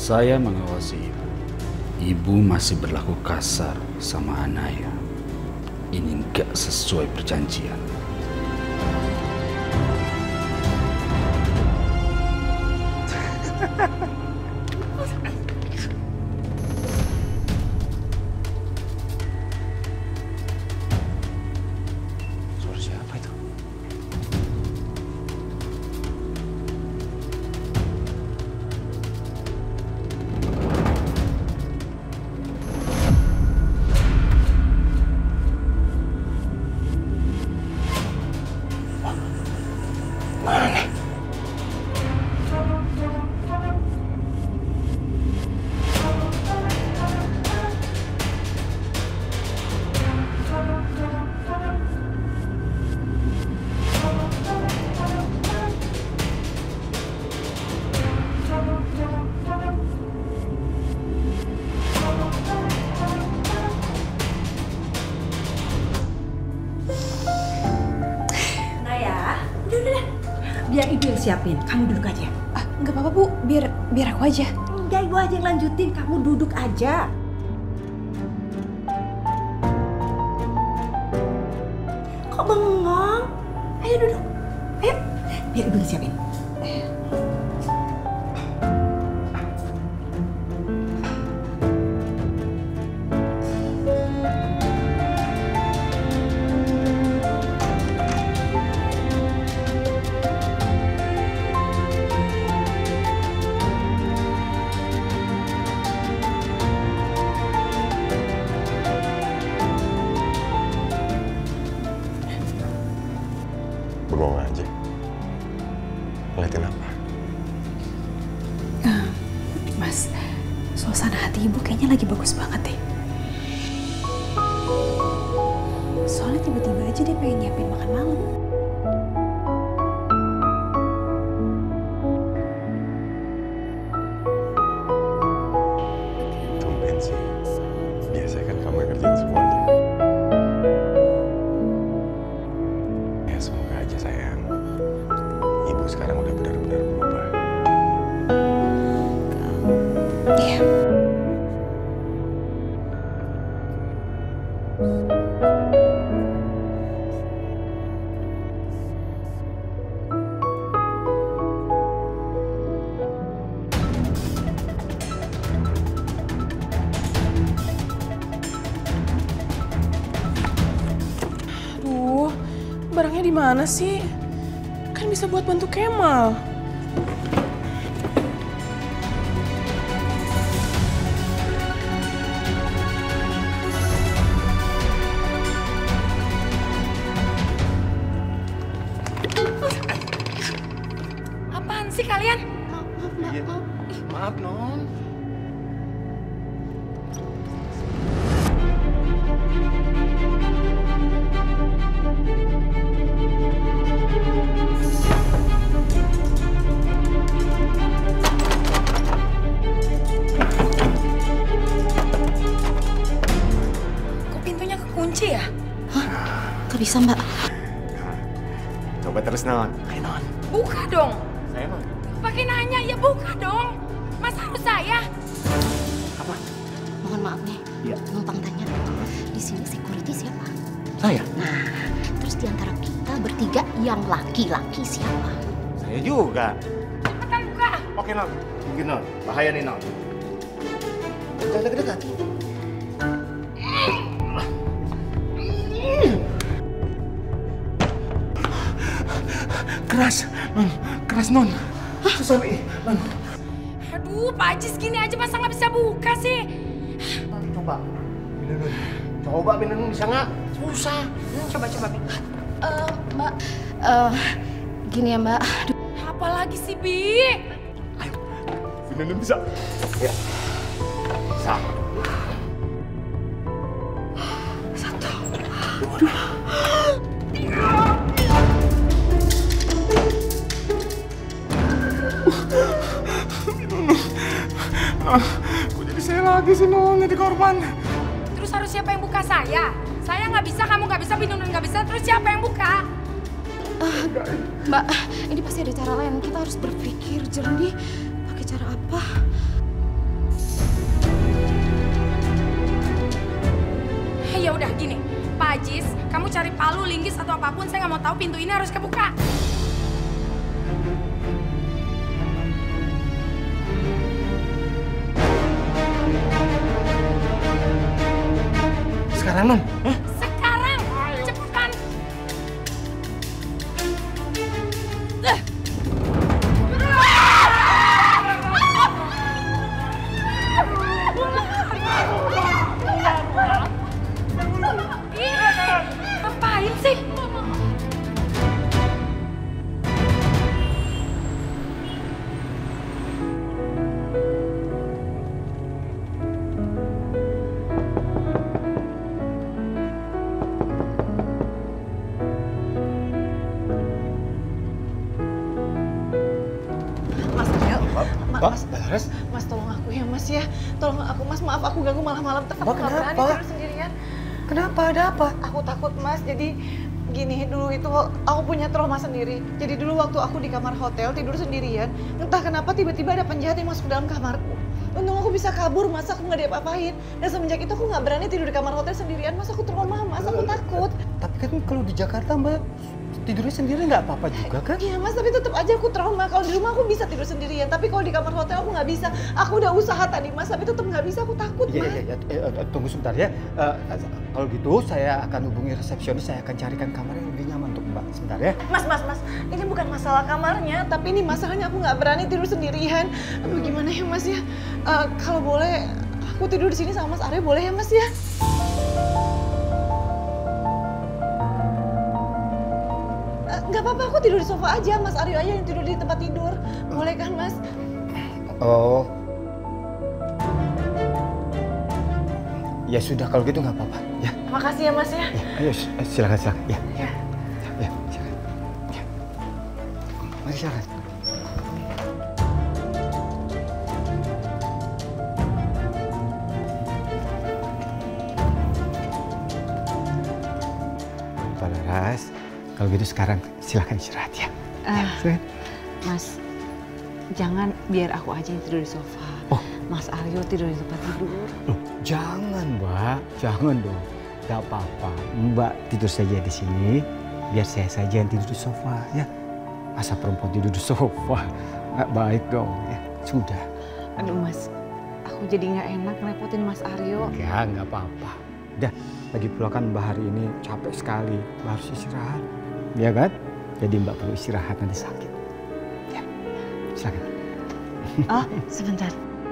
saya mengawasi ibu. Ibu masih berlaku kasar sama Anaya. Ini nggak sesuai perjanjian. Suara siapa itu? Mana? Naya, udah udah, biar ibu yang siapin. Kamu duduk aja. Ah, nggak apa-apa Bu, biar biar aku aja. Enggak, ibu aja yang lanjutin. Kamu duduk aja. Kok bengong? Ayo duduk. Ayo, biar ibu yang siapin. Bengong aja. Ngeliatin apa? Ah, Mas, suasana hati ibu kayaknya lagi bagus banget deh. Soalnya tiba-tiba aja dia pengen nyiapin makan malam. Tumben sih. Biasanya kan kamu yang ngerjain semuanya. Ya semoga aja sayang. Ibu sekarang udah benar-benar berubah. Iya. Aduh, barangnya di mana sih? Kan bisa buat bantu Kemal. Apaan sih kalian? Maaf, Non. Kok pintunya kekunci ya? Gak bisa mbak. Coba terus, Non. Ayo, Non. Buka dong. Saya, Non. Pakai nanya, ya buka dong. Masa harus saya? Mohon maaf nih, Iya. numpang tanya. Di sini security siapa? Saya? Nah, terus di antara kita bertiga yang laki-laki siapa? Saya juga. Cepetan buka. Oke, Non. Mungkin, Non. Bahaya nih, Non. Jangan dekat-dekat. Keras, Non. Keras, Non. Susah, Bi. Non. Aduh, Pak Haji segini aja masa nggak bisa buka sih? Coba. Binunun. Coba, Binunun. Bisa nggak? Susah. Coba, coba, Bi. Eh, mbak, eh, gini ya mbak. Aduh. Apa lagi sih, Bi? Binunun bisa. Ya. Bisa. Satu. Waduh. Ah, kok jadi saya lagi sih, Non, jadi korban? Terus harus siapa yang buka saya? Saya nggak bisa, kamu nggak bisa, Binunun nggak bisa. Terus siapa yang buka? Ah, mbak, ini pasti ada cara lain. Kita harus berpikir jernih. Pakai cara apa? udah gini, Pak Ajis, kamu cari palu, linggis atau apapun, saya nggak mau tahu, pintu ini harus kebuka. Sekarang, Non. Hah? Sekarang, cepetan. Eh. Ngapain sih? Mas Ariel, Ma- Pak, Mas, Laras. Mas tolong aku ya Mas ya. Tolong aku Mas, maaf aku ganggu malam-malam. Tapi aku Pak, nggak berani kenapa? tidur sendirian. Kenapa? Ada apa? Aku takut Mas, jadi gini dulu itu aku punya trauma sendiri. Jadi dulu waktu aku di kamar hotel tidur sendirian, entah kenapa tiba-tiba ada penjahat yang masuk ke dalam kamarku. Untung aku bisa kabur, Mas, aku nggak diapa-apain. Dan semenjak itu aku nggak berani tidur di kamar hotel sendirian, Mas, aku trauma, Mas, aku takut. Tapi kan kalau di Jakarta Mbak tidurnya sendiri nggak apa-apa juga kan? Iya Mas, tapi tetap aja aku trauma. Kalau di rumah aku bisa tidur sendirian, tapi kalau di kamar hotel aku nggak bisa. Aku udah usaha tadi Mas, tapi tetap nggak bisa, aku takut Iya, Mas. iya, iya. Eh, eh, tunggu sebentar ya. Eh, kalau gitu saya akan hubungi resepsionis, saya akan carikan kamar yang lebih nyaman untuk Mbak. Sebentar ya. Mas, mas, mas, ini bukan masalah kamarnya, tapi ini masalahnya aku nggak berani tidur sendirian. Aduh gimana ya Mas ya? Eh, kalau boleh, aku tidur di sini sama Mas Aryo boleh ya Mas ya? Eh, Nggak apa-apa, aku tidur di sofa aja, Mas Aryo aja yang tidur di tempat tidur. Boleh kan Mas? Oh. Ya sudah kalau gitu nggak apa-apa ya. Makasih ya Mas ya. Ya, ayo silakan silakan ya. Ya, ya silakan. Ya. Mari silakan. Pak Laras, kalau gitu sekarang silakan istirahat ya. Ah, Ya, silakan. Mas, jangan biar aku aja yang tidur di sofa. Oh. Mas Aryo tidur di tempat tidur. Loh, jangan Mbak, jangan dong. Gak apa-apa, Mbak tidur saja di sini, biar saya saja yang tidur di sofa ya. Masa perempuan tidur di sofa, nggak baik dong ya. Sudah. Aduh Mas, aku jadi nggak enak ngerepotin Mas Aryo. Ya nggak apa-apa. Udah, lagi pula kan Mbak hari ini capek sekali, Mbak harus istirahat. Ya kan? Jadi Mbak perlu istirahat, nanti sakit. Ya, silakan. Oh, sebentar.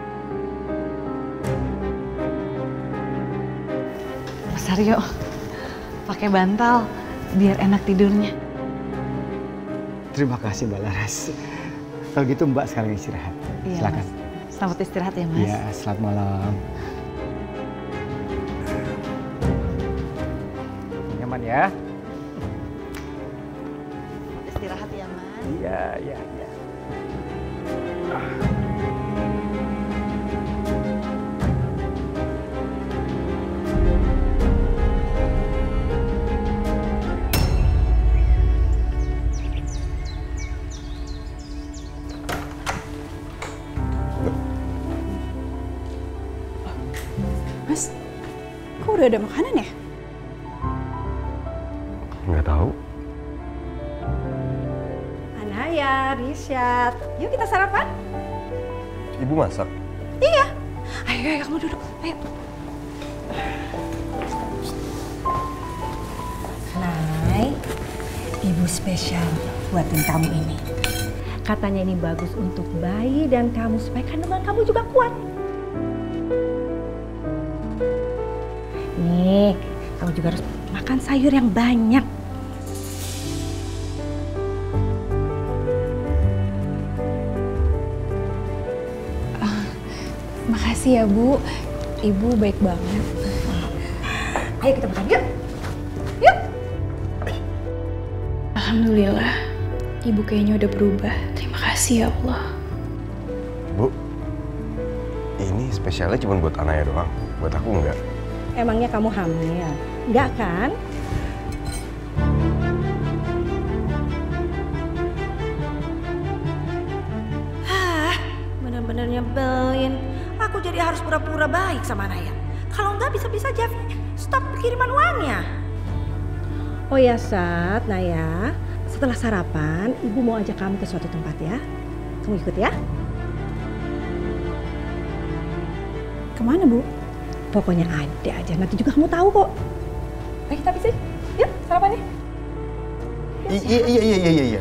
Mas Aryo, pakai bantal biar enak tidurnya. Terima kasih Mbak Laras. Kalau gitu Mbak sekarang istirahat. Iya, Silakan. Mas. Selamat istirahat ya Mas. Iya, selamat malam. Nyaman ya? Istirahat ya Mas. Iya, iya, iya. Mas, kok udah ada makanan ya? Nggak tahu. Anaya, Risyad, yuk kita sarapan. Ibu masak? Iya. Ayo, ayo kamu duduk. Ayo. Nay, ibu spesial buatin kamu ini. Katanya ini bagus untuk bayi dan kamu supaya kandungan kamu juga kuat. Nih, kamu juga harus makan sayur yang banyak. Makasih ya Bu, Ibu baik banget. Ayo kita makan yuk. Yuk. Alhamdulillah, Ibu kayaknya udah berubah. Terima kasih ya Allah. Bu, ini spesialnya cuma buat Anaya doang. Buat aku enggak. Emangnya kamu hamil? Enggak kan? Hah, bener-bener nyebelin. Aku jadi harus pura-pura baik sama Naya. Kalau enggak bisa-bisa Javi stop kiriman uangnya. Oh ya Sat, Naya, setelah sarapan ibu mau ajak kamu ke suatu tempat ya. Kamu ikut ya. Kemana Bu? Pokoknya ada aja, nanti juga kamu tahu kok. Ayo kita bisa, yuk sarapan ya. Iya iya iya iya iya.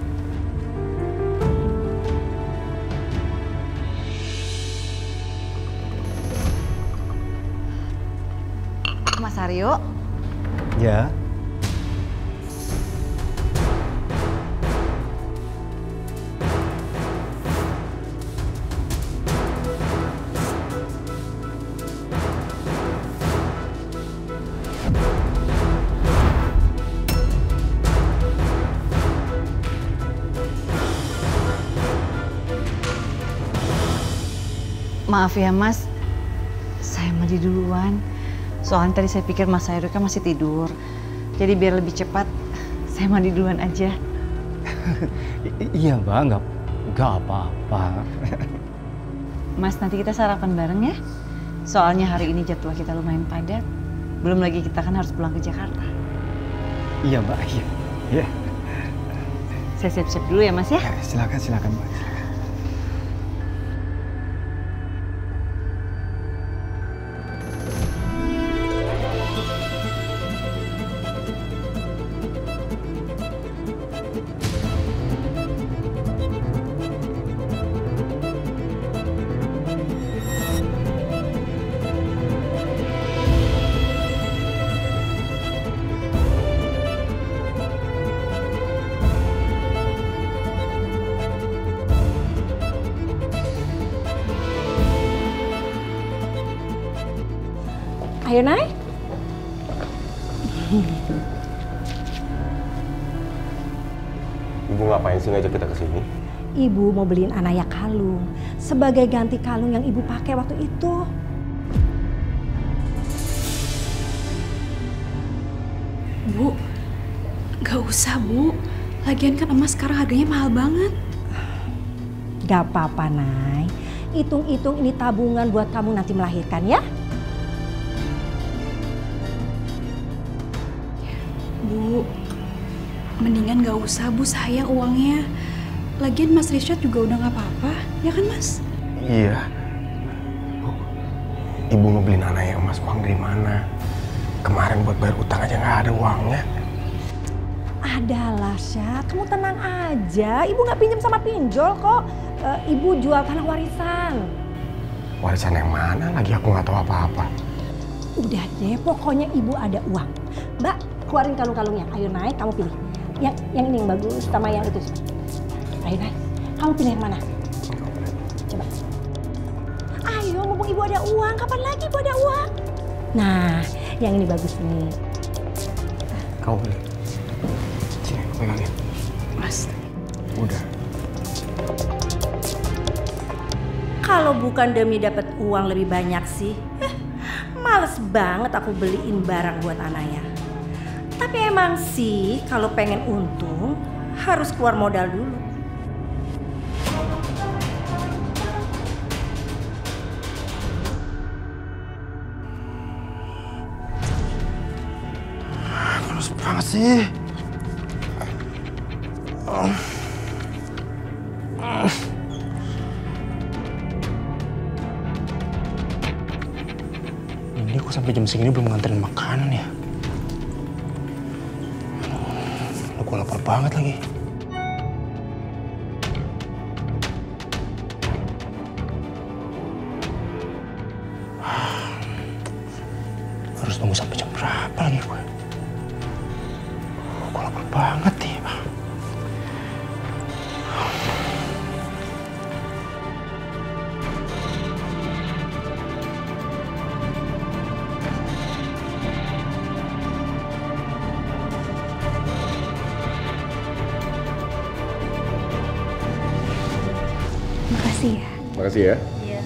Mas Aryo. Ya. Maaf ya Mas, saya mandi duluan. Soalnya tadi saya pikir Mas Aryo kan masih tidur. Jadi biar lebih cepat, saya mandi duluan aja. Iya Mbak, nggak nggak apa-apa. Mas, nanti kita sarapan bareng ya. Soalnya hari ini jadwal kita lumayan padat. Belum lagi kita kan harus pulang ke Jakarta. Iya Mbak, iya. Iya. Saya siap-siap dulu ya Mas ya. Silakan, silakan Mbak. Silakan. Ayo naik. Ibu ngapain sih ngajak kita ke sini? Ibu mau beliin Anaya kalung sebagai ganti kalung yang ibu pakai waktu itu. Bu, gak usah Bu. Lagian kan emas sekarang harganya mahal banget. Gak apa-apa, Nay. Hitung-hitung ini tabungan buat kamu nanti melahirkan ya. Bu, mendingan gak usah Bu, sayang uangnya. Lagian Mas Richard juga udah gak apa-apa, ya kan Mas? Iya. Bu, Ibu mau beliin Anaya emas, uang dari mana? Kemarin buat bayar utang aja gak ada uangnya. Adalah Syat, kamu tenang aja. Ibu gak pinjam sama pinjol kok. E, ibu jual tanah warisan. Warisan yang mana? Lagi aku gak tahu apa-apa. Udah deh, pokoknya ibu ada uang. Mbak, keluarin kalung-kalungnya. Ayo naik, kamu pilih. Yang yang ini yang bagus sama yang itu. Ayo naik, kamu pilih yang mana? Coba. Ayo, mumpung ibu ada uang. Kapan lagi ibu ada uang? Nah, yang ini bagus nih. Kamu pilih. Sini, aku pegangin. Mas. Udah. Kalau bukan demi dapat uang lebih banyak sih, eh, males banget aku beliin barang buat Anaya. Tapi emang sih kalau pengen untung harus keluar modal dulu. Panas banget sih. Oh. Oh. Ini kok sampai jam segini belum nganterin makanan ya? Aduh, gue lapar banget lagi. Harus tunggu sampai jam berapa lagi gue? Gue lapar banget nih. Makasih ya. Makasih ya. Iya.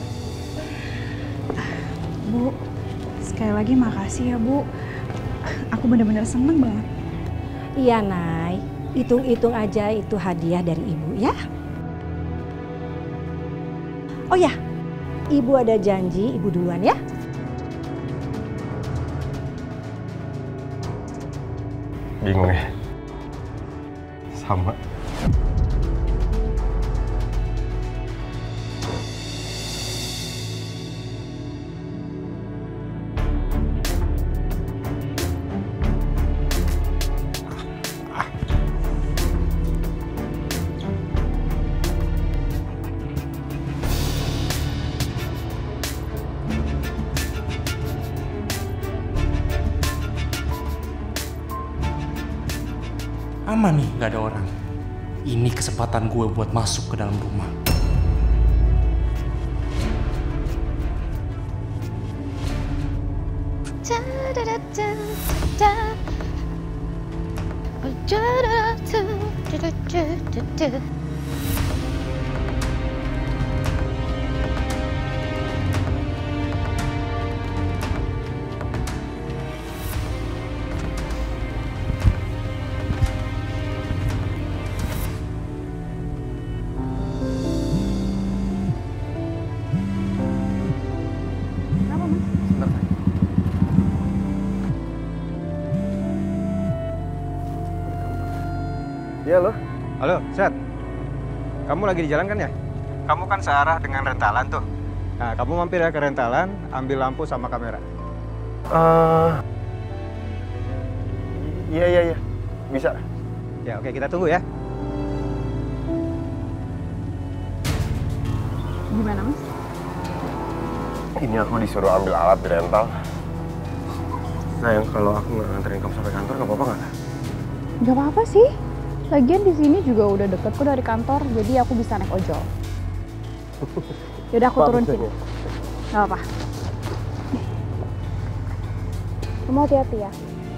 Bu, sekali lagi makasih ya Bu. Aku benar-benar seneng banget. Iya, Nay. Hitung-hitung aja itu hadiah dari ibu ya. Oh ya, ibu ada janji, ibu duluan ya. Bingung ya? Sama. Aman nih, gak ada orang. Ini kesempatan gue buat masuk ke dalam rumah. Iya loh. Halo, Seth. Kamu lagi di jalan kan ya? Kamu kan searah dengan rentalan tuh. Nah, kamu mampir ya ke rentalan, ambil lampu sama kamera. Uh, iya, iya, iya. Bisa. Ya, oke, kita tunggu ya. Gimana, Mas? Ini aku disuruh ambil alat di rental. Sayang, kalau aku nggak nganterin kamu sampai kantor, nggak apa-apa nggak? Gak apa-apa sih. Lagian di sini juga udah deket kok dari kantor, jadi aku bisa naik ojol. Yaudah aku turun sini. Gak apa-apa. Kamu hati-hati ya.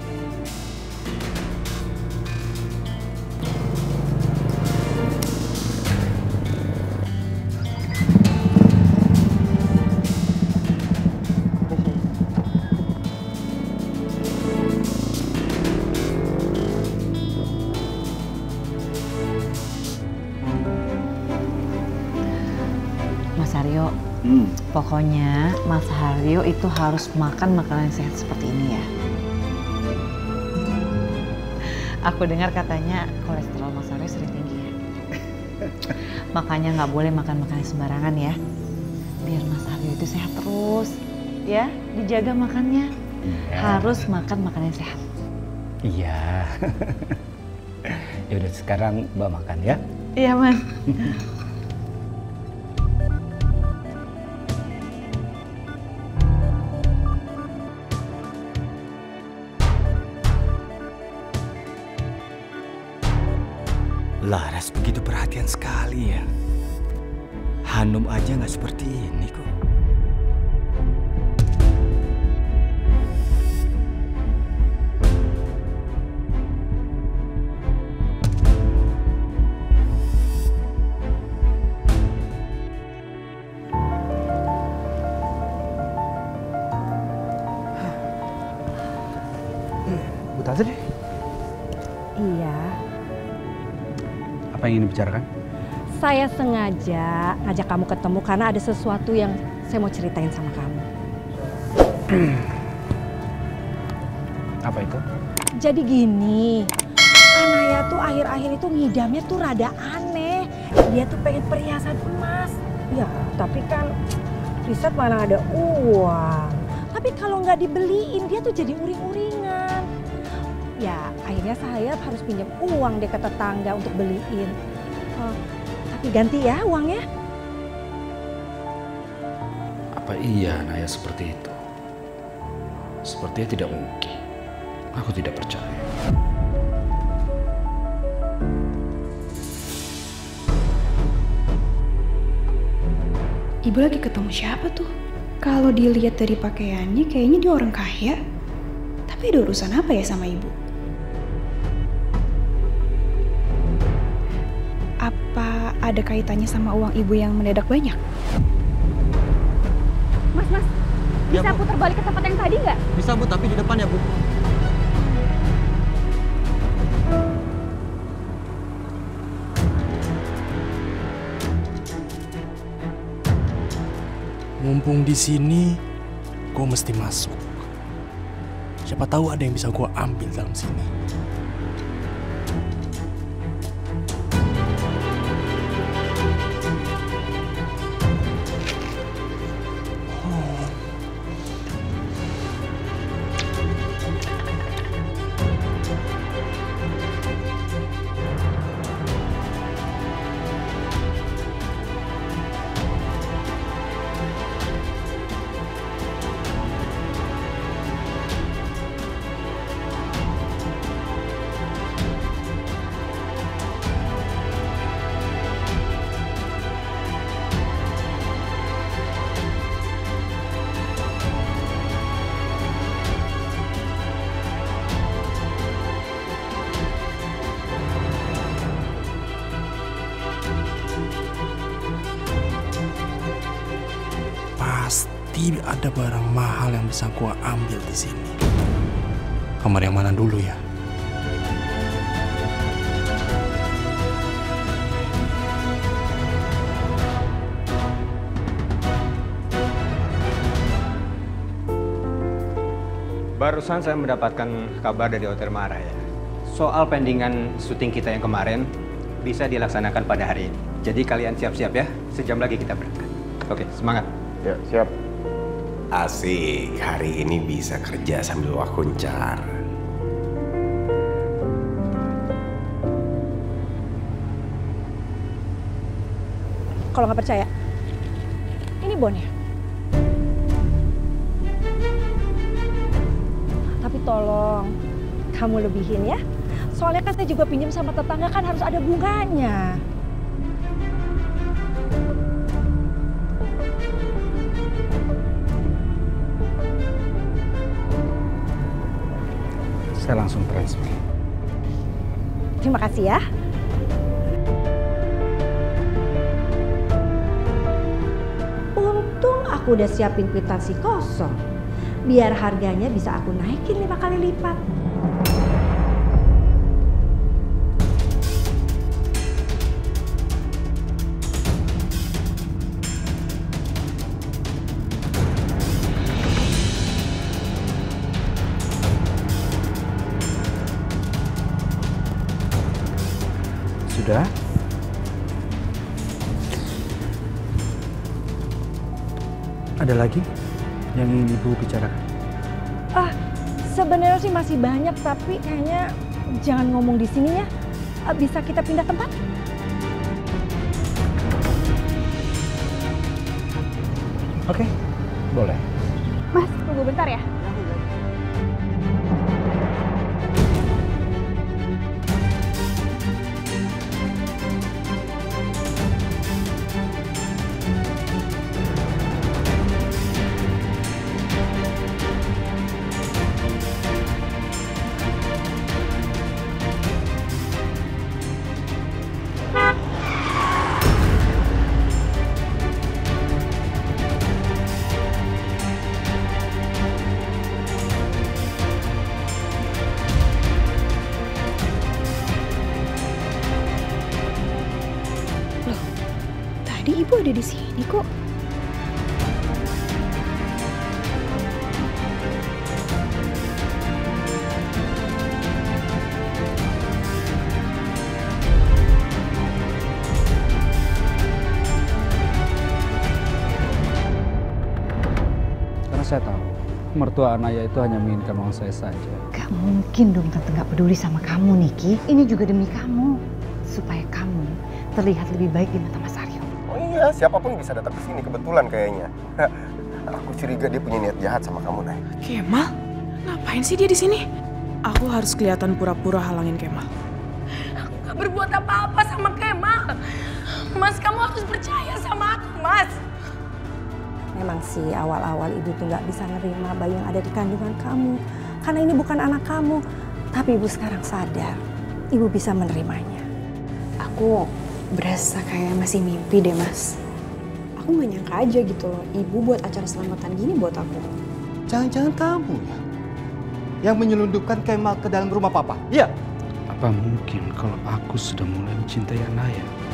Mas Aryo, Hmm. pokoknya Mas Aryo itu harus makan makanan sehat seperti ini ya. Aku dengar katanya kolesterol Mas Aryo sering tinggi ya. Makanya nggak boleh makan makanan sembarangan ya. Biar Mas Aryo itu sehat terus. Ya, dijaga makannya. Ya. Harus makan makanan sehat. Iya. Ya udah sekarang Mbak makan ya. Iya, Mas. Laras begitu perhatian sekali ya. Hanum aja nggak seperti ini kok. Bu Tante deh. Iya, Apa yang ingin dibicarakan? saya sengaja ngajak kamu ketemu karena ada sesuatu yang saya mau ceritain sama kamu. Apa itu? Jadi gini, Anaya tuh akhir-akhir itu ngidamnya tuh rada aneh. Dia tuh pengen perhiasan emas. Ya, tapi kan riset mana ada uang. Tapi kalau nggak dibeliin dia tuh jadi uring-uringan. Ya, akhirnya saya harus pinjam uang deh ke tetangga untuk beliin. Oh, tapi ganti ya uangnya. Apa iya Naya seperti itu? Sepertinya tidak mungkin. Aku tidak percaya. Ibu lagi ketemu siapa tuh? Kalau dilihat dari pakaiannya kayaknya dia orang kaya. Tapi ada urusan apa ya sama ibu? Apa ada kaitannya sama uang ibu yang mendadak banyak? Mas, mas, Ya, bisa Bu. putar balik ke tempat yang tadi nggak? Bisa Bu, tapi di depan ya Bu. Mumpung di sini, gue mesti masuk. Siapa tahu ada yang bisa gue ambil dalam sini. Pasti ada barang mahal yang bisa gua ambil di sini. Kamar yang mana dulu ya? Barusan saya mendapatkan kabar dari Hotel Mara ya. Soal pendingan syuting kita yang kemarin bisa dilaksanakan pada hari ini. Jadi kalian siap-siap ya. Sejam lagi kita berangkat. Oke, semangat. Ya, siap. Asik, hari ini bisa kerja sambil wah kuncar. Kalau nggak percaya, ini bonnya. Tapi tolong, kamu lebihin ya. Soalnya kan saya juga pinjam sama tetangga, kan harus ada bunganya. Saya langsung transfer. Terima kasih ya. Untung aku udah siapin kwitansi kosong. Biar harganya bisa aku naikin lima kali lipat. Sudah? Ada lagi yang ingin Ibu bicarakan? Ah, sebenarnya sih masih banyak, tapi kayaknya jangan ngomong di sini ya. Bisa kita pindah tempat? Oke, boleh. Mas, tunggu bentar ya. Tadi Ibu ada di sini kok. Karena saya tahu mertua Anaya itu hanya menginginkan uang saya saja. Gak mungkin dong Tante gak peduli sama kamu, Niki. Ini juga demi kamu. Supaya kamu terlihat lebih baik di mata Mas Aryo. Oh iya, siapapun bisa datang ke sini kebetulan kayaknya. Aku curiga dia punya niat jahat sama kamu, Nay. Kemal? Ngapain sih dia di sini? Aku harus kelihatan pura-pura halangin Kemal. Aku gak berbuat apa-apa sama Kemal. Mas, kamu harus percaya sama aku, Mas. Memang sih awal-awal ibu tuh nggak bisa nerima bayi yang ada di kandungan kamu. Karena ini bukan anak kamu. Tapi ibu sekarang sadar, ibu bisa menerimanya. Aku berasa kayak masih mimpi deh, Mas. Aku gak nyangka aja gitu loh, Ibu buat acara selamatan gini buat aku. Jangan-jangan kamu ya yang menyelundupkan Kemal ke dalam rumah Papa? Iya? Apa mungkin kalau aku sudah mulai mencintai Anaya?